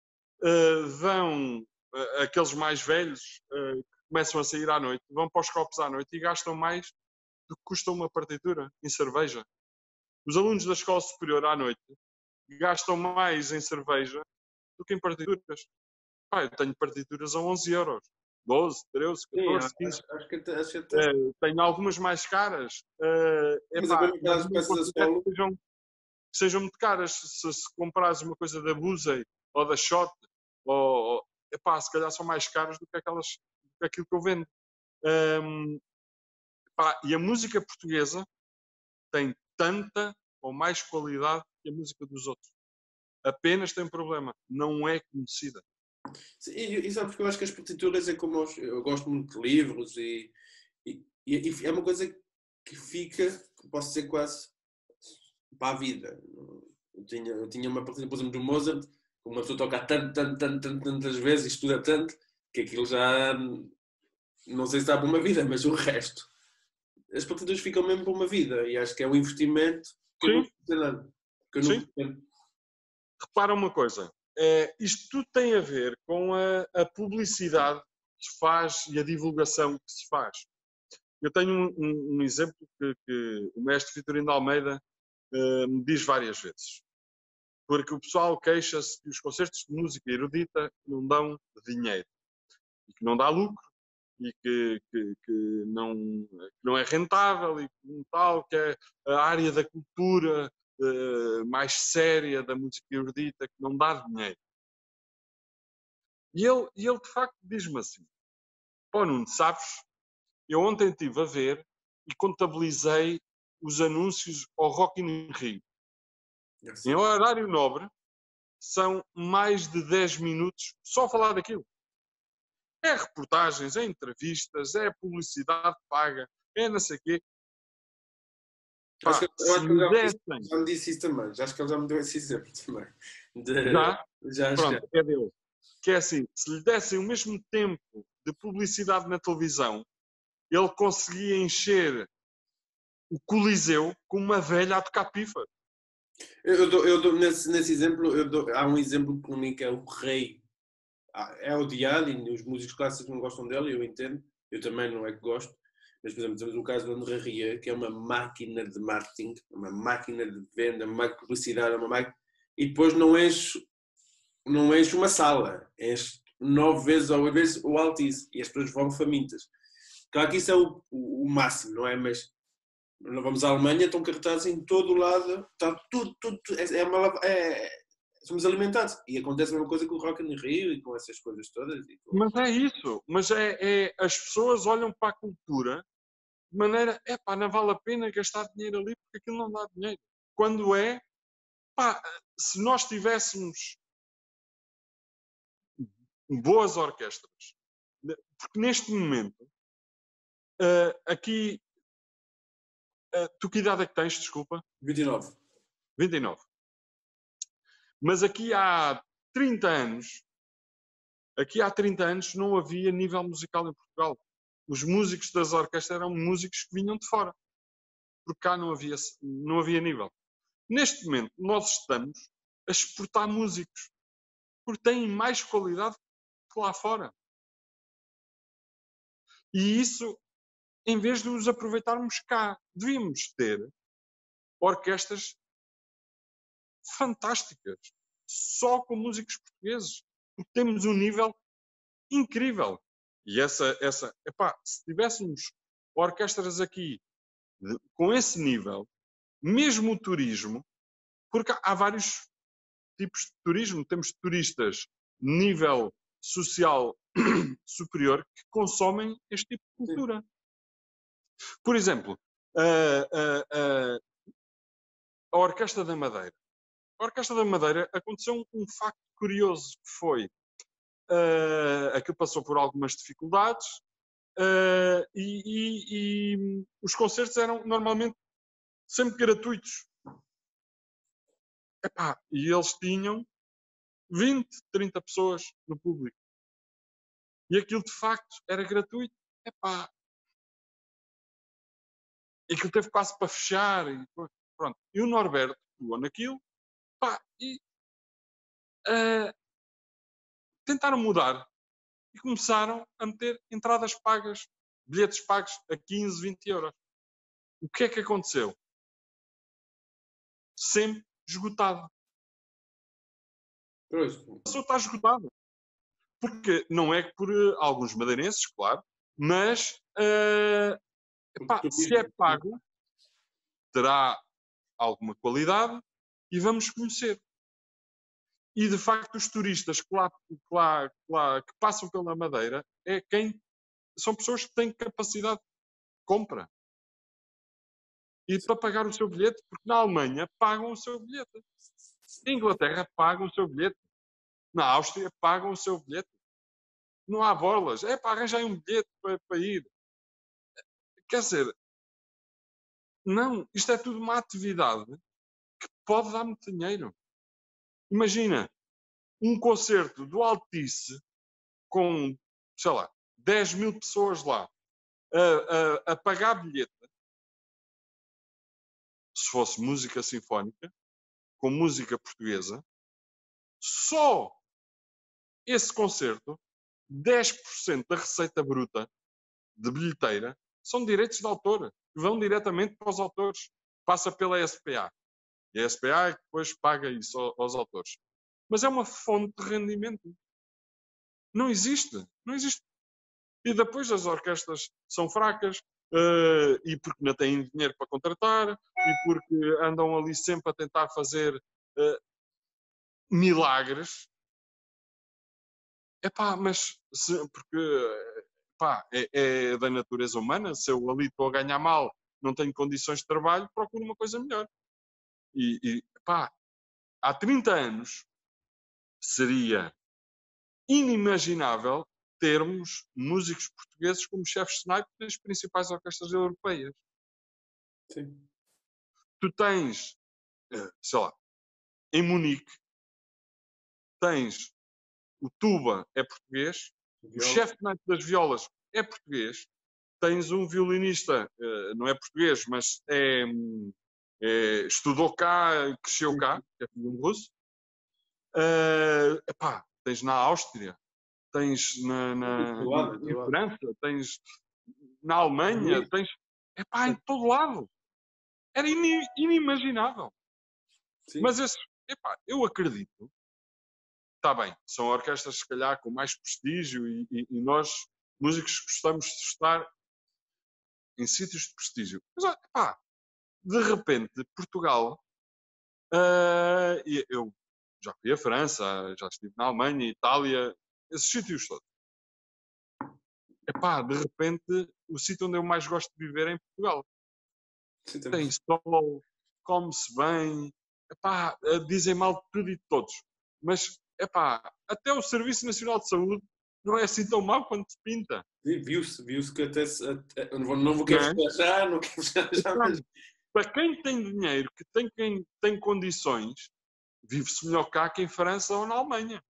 vão, aqueles mais velhos que começam a sair à noite, vão para os copos à noite e gastam mais do que custa uma partitura em cerveja. Os alunos da escola superior à noite gastam mais em cerveja do que em partituras. Eu tenho partituras a 11 euros. 12, 13, 14, 15. Acho que até... Tenho algumas mais caras. Mas agora as peças da escola... que sejam muito caras. Se comprares uma coisa da Busey ou da Shot, se calhar são mais caras do que aquilo que eu vendo. E a música portuguesa tem tanta ou mais qualidade que a música dos outros. Apenas tem um problema, não é conhecida. Sim, e sabe porque eu acho que as partituras é como eu gosto muito de livros e é uma coisa que fica, posso dizer, quase para a vida. Eu tinha uma partitura, por exemplo, do Mozart, que uma pessoa toca tantas vezes e estuda tanto, que aquilo já não sei se está para uma vida, mas o resto. As partituras ficam mesmo para uma vida e acho que é um investimento que eu não Sim. Repara uma coisa, isto tudo tem a ver com a publicidade que se faz e a divulgação que se faz. Eu tenho um exemplo que o mestre Vitorino de Almeida me diz várias vezes. Porque o pessoal queixa-se que os concertos de música erudita não dão dinheiro e que não dá lucro e que não é rentável e tal, que é a área da cultura mais séria da música erudita, que não dá dinheiro. E ele de facto diz-me assim: pô, Nuno, sabes, eu ontem estive a ver e contabilizei os anúncios ao Rock in Rio. Em horário nobre, são mais de 10 minutos só a falar daquilo. É reportagens, é entrevistas, é publicidade paga, é não sei o quê. Eu acho que ele dessem... já me disse isso também. Acho que ele já me deu esse exemplo também. Já? Pronto, é dele. Que é assim, se lhe dessem o mesmo tempo de publicidade na televisão, ele conseguia encher o Coliseu com uma velha a tocar pifa. Nesse exemplo, há um exemplo que para mim que é o Rei. É odiado e os músicos clássicos não gostam dele, eu entendo. Eu também não é que gosto. Mas, por exemplo, temos o caso do André Rieu, que é uma máquina de marketing, uma máquina de venda, uma máquina de publicidade, uma máquina... E depois não enche uma sala, enche 9 vezes ou 8 vezes o Altice. E as pessoas vão famintas. Claro que isso é o máximo, não é? Mas nós vamos à Alemanha, estão carregados em todo o lado, está tudo, somos alimentados. E acontece a mesma coisa com o Rock in Rio e com essas coisas todas. Mas é isso. Mas as pessoas olham para a cultura de maneira, não vale a pena gastar dinheiro ali porque aquilo não dá dinheiro. Quando se nós tivéssemos boas orquestras, porque neste momento, aqui, tu que idade é que tens, desculpa? 29. 29. Mas aqui há 30 anos não havia nível musical em Portugal. Os músicos das orquestras eram músicos que vinham de fora. Porque cá não havia nível. Neste momento, nós estamos a exportar músicos. Porque têm mais qualidade que lá fora. E isso, em vez de os aproveitarmos cá, devíamos ter orquestras fantásticas. Só com músicos portugueses. Porque temos um nível incrível. E se tivéssemos orquestras aqui com esse nível, mesmo o turismo, porque há vários tipos de turismo. Temos turistas de nível social superior que consomem este tipo de cultura. Por exemplo, a Orquestra da Madeira. A Orquestra da Madeira aconteceu um facto curioso que foi aquilo passou por algumas dificuldades e os concertos eram normalmente sempre gratuitos. E eles tinham 20, 30 pessoas no público. E aquilo de facto era gratuito. E aquilo teve quase para fechar. Pronto. E o Norberto pegou naquilo e tentaram mudar. E começaram a meter entradas pagas, bilhetes pagos a 15, 20 euros. O que é que aconteceu? Sempre esgotado. Pois. A pessoa está esgotada. Porque não é por alguns madeirenses, claro, mas se é pago, terá alguma qualidade e vamos conhecer. E de facto os turistas que passam pela Madeira são pessoas que têm capacidade de compra. E para pagar o seu bilhete, porque na Alemanha pagam o seu bilhete. Na Inglaterra pagam o seu bilhete. Na Áustria pagam o seu bilhete. Não há borlas. Arranjai um bilhete para ir. Quer dizer, não, isto é tudo uma atividade que pode dar muito dinheiro. Imagina, um concerto do Altice com, sei lá, 10 mil pessoas lá a pagar bilhete. Se fosse música sinfónica, com música portuguesa, só esse concerto, 10% da receita bruta de bilheteira são direitos de autor, que vão diretamente para os autores. Passa pela SPA. E a SPA é que depois paga isso aos autores. Mas é uma fonte de rendimento. Não existe. Não existe. E depois as orquestras são fracas, e porque não têm dinheiro para contratar, e porque andam ali sempre a tentar fazer milagres. Mas porque é da natureza humana, se eu ali estou a ganhar mal, não tenho condições de trabalho, procuro uma coisa melhor. Há 30 anos seria inimaginável termos músicos portugueses como chefes de naipe das principais orquestras europeias. Sim. Tu tens, sei lá, em Munique, tens o tuba é português, o chefe de naipe das violas é português, tens um violinista, não é português, mas estudou cá, cresceu cá, que é um russo. Tens na Áustria, tens em França, tens na Alemanha, tens em todo lado. Era inimaginável. Sim. Mas eu acredito. Está bem, são orquestras se calhar com mais prestígio e nós, músicos, gostamos de estar em sítios de prestígio. Mas, de repente, Portugal, eu já fui à França, já estive na Alemanha, Itália, esses sítios todos. De repente, o sítio onde eu mais gosto de viver é em Portugal. Sim, tem sol, come-se bem, dizem mal de tudo e de todos. Mas, até o Serviço Nacional de Saúde não é assim tão mau quanto se pinta. Viu-se que até não vou querer fechar, não quero fechar já, mas... Para quem tem dinheiro, quem tem condições, vive-se melhor cá que em França ou na Alemanha.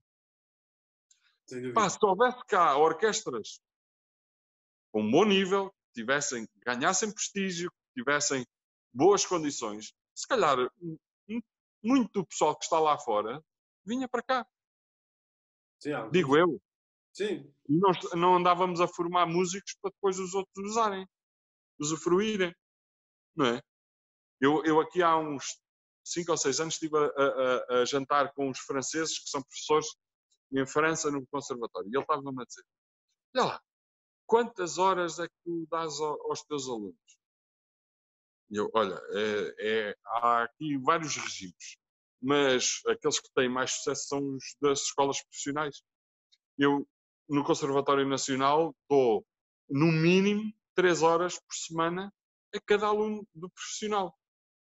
Se houvesse cá orquestras com um bom nível, ganhassem prestígio, tivessem boas condições, se calhar muito do pessoal que está lá fora vinha para cá. Sim, digo eu. Sim. E nós não andávamos a formar músicos para depois os outros usarem, usufruírem, não é? Eu aqui há uns 5 ou 6 anos estive a jantar com uns franceses que são professores em França no conservatório. E ele estava-me a dizer, olha lá, quantas horas é que tu dás aos teus alunos? E eu, olha, há aqui vários regimes, mas aqueles que têm mais sucesso são os das escolas profissionais. Eu, no Conservatório Nacional, dou, no mínimo, 3 horas por semana a cada aluno do profissional.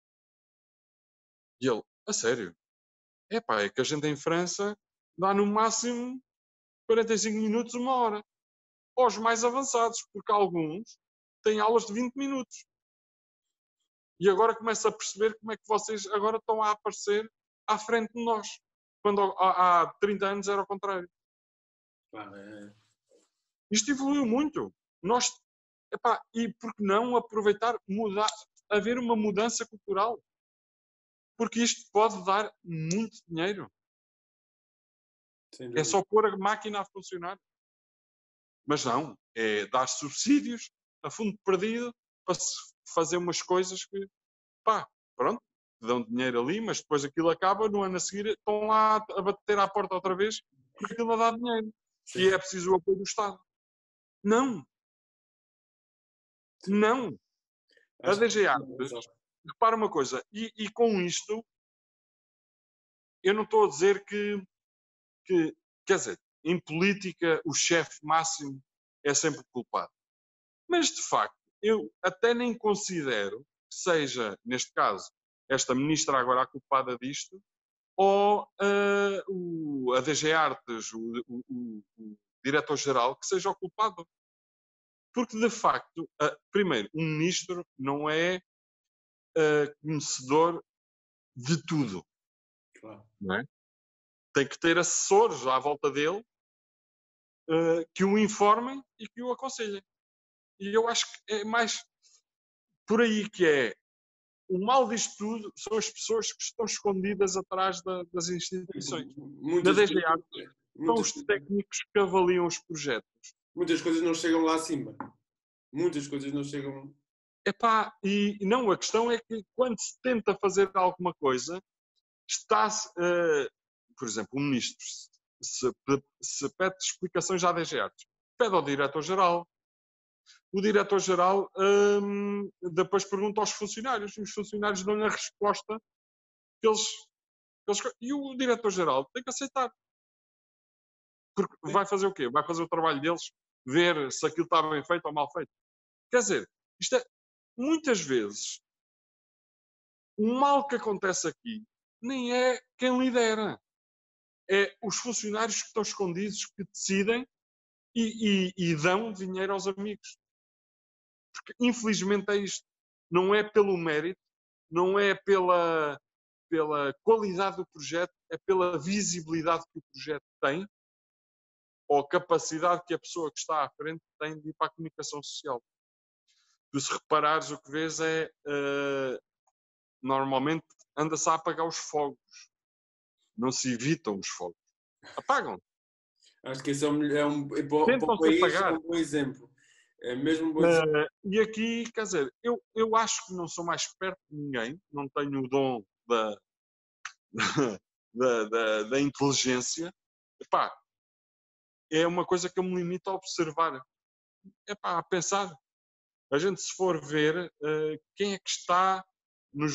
E ele, a sério? É que a gente em França dá no máximo 45 minutos, 1 hora. Aos mais avançados, porque alguns têm aulas de 20 minutos. E agora começo a perceber como é que vocês agora estão a aparecer à frente de nós. Quando há 30 anos era o contrário. Isto evoluiu muito. E por que não aproveitar, haver uma mudança cultural? Porque isto pode dar muito dinheiro. É só pôr a máquina a funcionar. Mas não, é dar subsídios a fundo perdido para se fazer umas coisas que, pronto, dão dinheiro ali, mas depois aquilo acaba, no ano a seguir estão lá a bater à porta outra vez porque aquilo dá dinheiro. Sim. E é preciso o apoio do Estado. Não. Não. A DG Artes, repara uma coisa, e com isto, eu não estou a dizer que quer dizer, em política o chefe máximo é sempre culpado. Mas, de facto, eu até nem considero que seja, neste caso, esta ministra agora a culpada disto, ou a DG Artes, o diretor-geral, que seja o culpado. Porque, de facto, primeiro, um ministro não é conhecedor de tudo. Claro. Não é? Tem que ter assessores à volta dele que o informem e que o aconselhem. E eu acho que é mais por aí que é. O mal disto tudo são as pessoas que estão escondidas atrás das instituições. Na DG Artes são os técnicos que avaliam os projetos. Muitas coisas não chegam lá acima. Muitas coisas não chegam... E não, a questão é que quando se tenta fazer alguma coisa, está-se... por exemplo, o ministro se pede explicações à DG Artes. pede ao diretor-geral. O diretor-geral depois pergunta aos funcionários, e os funcionários dão-lhe a resposta que eles... E o diretor-geral tem que aceitar. Porque vai fazer o quê? Vai fazer o trabalho deles, ver se aquilo está bem feito ou mal feito. Quer dizer, isto é, muitas vezes, o mal que acontece aqui nem é quem lidera. É os funcionários que estão escondidos, que decidem e dão dinheiro aos amigos. Porque, infelizmente, é isto. Não é pelo mérito, não é pela qualidade do projeto, é pela visibilidade que o projeto tem ou a capacidade que a pessoa que está à frente tem de ir para a comunicação social. Tu, se reparares, o que vês é, normalmente, anda-se a apagar os fogos. Não se evitam os fogos. Apagam. Acho que esse para o Tentam-se país é apagar. um bom exemplo. É mesmo um bom exemplo. E aqui, quer dizer, eu acho que não sou mais esperto de ninguém, não tenho o dom da inteligência. Epá, é uma coisa que eu me limito a observar. Epá, a pensar. A gente, se for ver quem é que está nos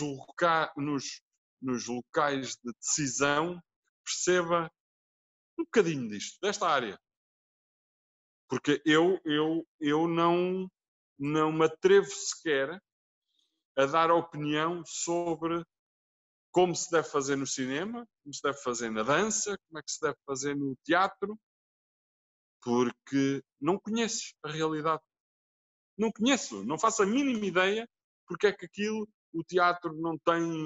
locais de decisão, perceba um bocadinho disto, desta área. Porque eu não me atrevo sequer a dar opinião sobre como se deve fazer no cinema, como se deve fazer na dança, como é que se deve fazer no teatro, porque não conheço a realidade. Não conheço, não faço a mínima ideia porque é que aquilo, o teatro não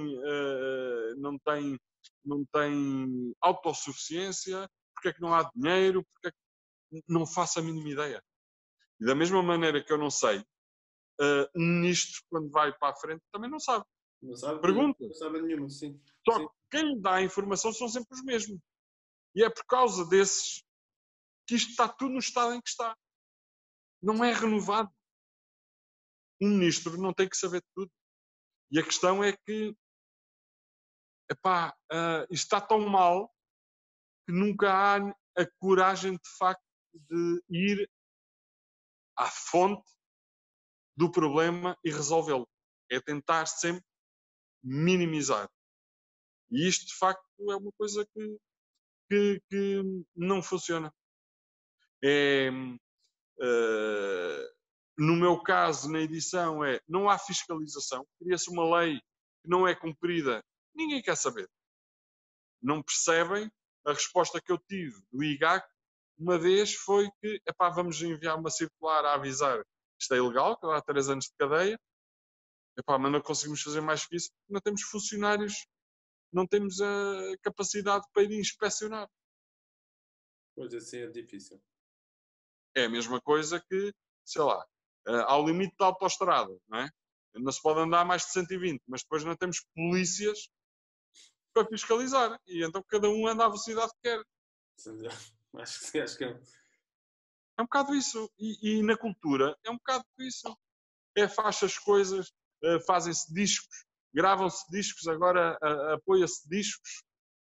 tem autossuficiência, porque é que não há dinheiro, porque é que... não faço a mínima ideia. E da mesma maneira que eu não sei, um ministro, quando vai para a frente, também não sabe. Não sabe? Pergunta. Não sabe nenhuma, sim. Só Sim. que quem lhe dá a informação são sempre os mesmos. E é por causa desses que isto está tudo no estado em que está. Não é renovado. Um ministro não tem que saber tudo. E a questão é que, epá, isto está tão mal que nunca há a coragem, de facto, de ir à fonte do problema e resolvê-lo. É tentar sempre minimizar. E isto, de facto, é uma coisa que não funciona. No meu caso, na edição, não há fiscalização. Cria-se uma lei que não é cumprida. Ninguém quer saber. Não percebem. A resposta que eu tive do IGAC uma vez foi que, epá, vamos enviar uma circular a avisar que isto é ilegal, que há 3 anos de cadeia. Epá, mas não conseguimos fazer mais que isso. Não temos funcionários, não temos a capacidade para ir inspecionar. Pois assim é difícil. É a mesma coisa que, sei lá, ao limite da autoestrada, não é? Não se pode andar mais de 120, mas depois não temos polícias para fiscalizar. E então cada um anda à velocidade que quer. Acho que é. É um bocado isso. E na cultura é um bocado isso. Faz as coisas, fazem-se discos, gravam-se discos, agora apoia-se discos.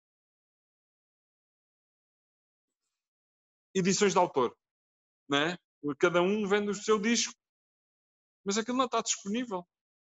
Edições de autor, não é? Cada um vende o seu disco, mas aquilo não está disponível.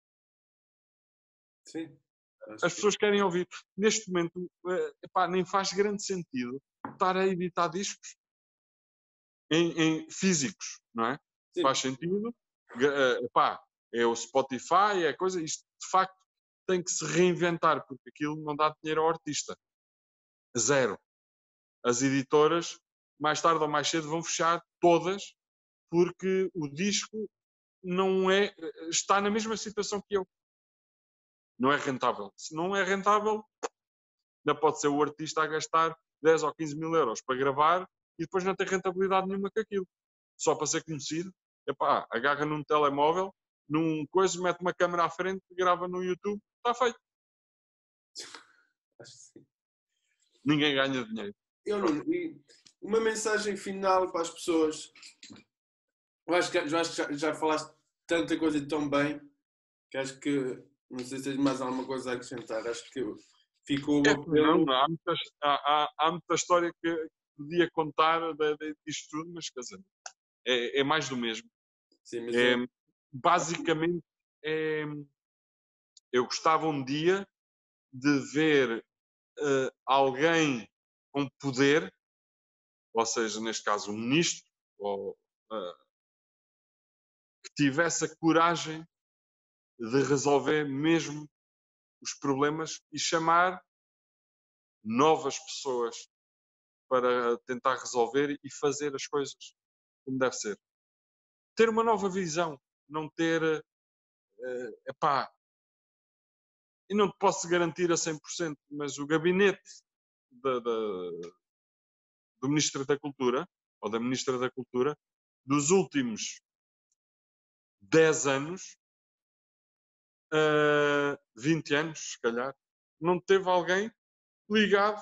Sim. As pessoas querem ouvir. Neste momento, epá, nem faz grande sentido estar a editar discos em físicos, não é? Sim. Faz sentido. Epá, é o Spotify, é coisa. Isto, de facto, tem que se reinventar, porque aquilo não dá dinheiro ao artista. Zero. As editoras, mais tarde ou mais cedo, vão fechar todas, porque o disco não está na mesma situação que eu. Não é rentável. Se não é rentável, não pode ser o artista a gastar 10 ou 15 mil euros para gravar e depois não ter rentabilidade nenhuma com aquilo. Só para ser conhecido, epá, agarra num telemóvel, num coisa, mete uma câmera à frente, grava no YouTube, está feito. Acho que sim. Ninguém ganha dinheiro. E uma mensagem final para as pessoas. Eu acho que já falaste tanta coisa e tão bem que acho que não sei se tens mais alguma coisa a acrescentar. Acho que ficou o apelo. Não, há muita história que podia contar disto tudo, mas quer dizer, é mais do mesmo. Sim, mas Basicamente, eu gostava um dia de ver alguém com poder, ou seja, neste caso um ministro, ou, que tivesse a coragem de resolver mesmo os problemas e chamar novas pessoas para tentar resolver e fazer as coisas como deve ser. Ter uma nova visão, não ter, epá, e não te posso garantir a 100%, mas o gabinete da, da, do Ministro da Cultura, ou da Ministra da Cultura, dos últimos 10 anos, 20 anos, se calhar, não teve alguém ligado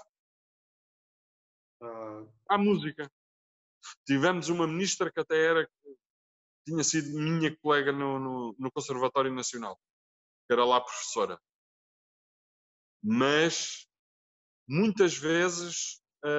à música. Tivemos uma ministra que até tinha sido minha colega no Conservatório Nacional, que era lá professora. Mas, muitas vezes,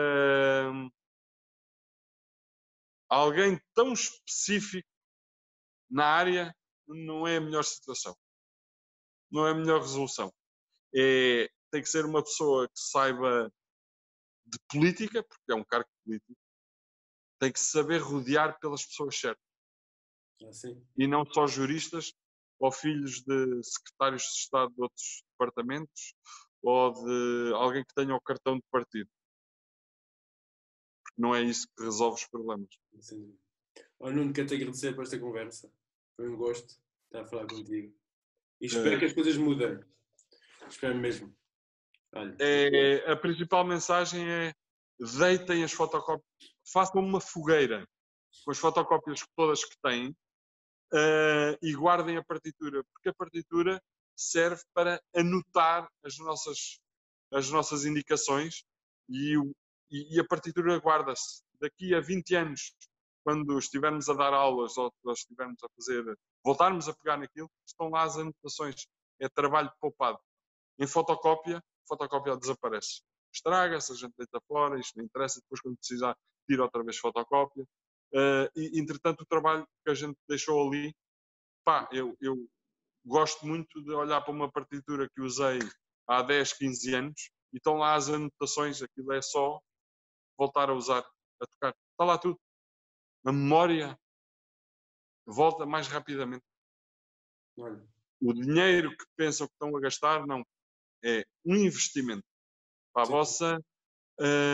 alguém tão específico na área não é a melhor situação. Não é a melhor resolução. Tem que ser uma pessoa que saiba de política, porque é um cargo político. Tem que saber rodear pelas pessoas certas. sim. E não só juristas ou filhos de secretários de Estado de outros departamentos ou de alguém que tenha o cartão de partido. Porque não é isso que resolve os problemas. Sim. Nuno, quero te agradecer por esta conversa. Foi um gosto estar a falar contigo. E espero que as coisas mudem. Espero mesmo. Olha, A principal mensagem é: deitem as fotocópias, façam uma fogueira com as fotocópias todas que têm e guardem a partitura, porque a partitura serve para anotar as nossas indicações e a partitura guarda-se. Daqui a 20 anos, quando estivermos a dar aulas ou estivermos a fazer, voltarmos a pegar naquilo, estão lá as anotações. É trabalho poupado. Em fotocópia, a fotocópia desaparece. Estraga-se, a gente deita fora, isto não interessa, depois quando precisar tira outra vez fotocópia. E, entretanto, o trabalho que a gente deixou ali, pá, eu gosto muito de olhar para uma partitura que usei há 10, 15 anos e estão lá as anotações, aquilo é só voltar a usar, a tocar. Está lá tudo. A memória volta mais rapidamente. olha, O dinheiro que pensam que estão a gastar, não. É um investimento para a sim. vossa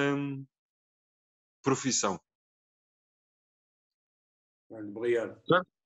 profissão. Olha, obrigado. Certo?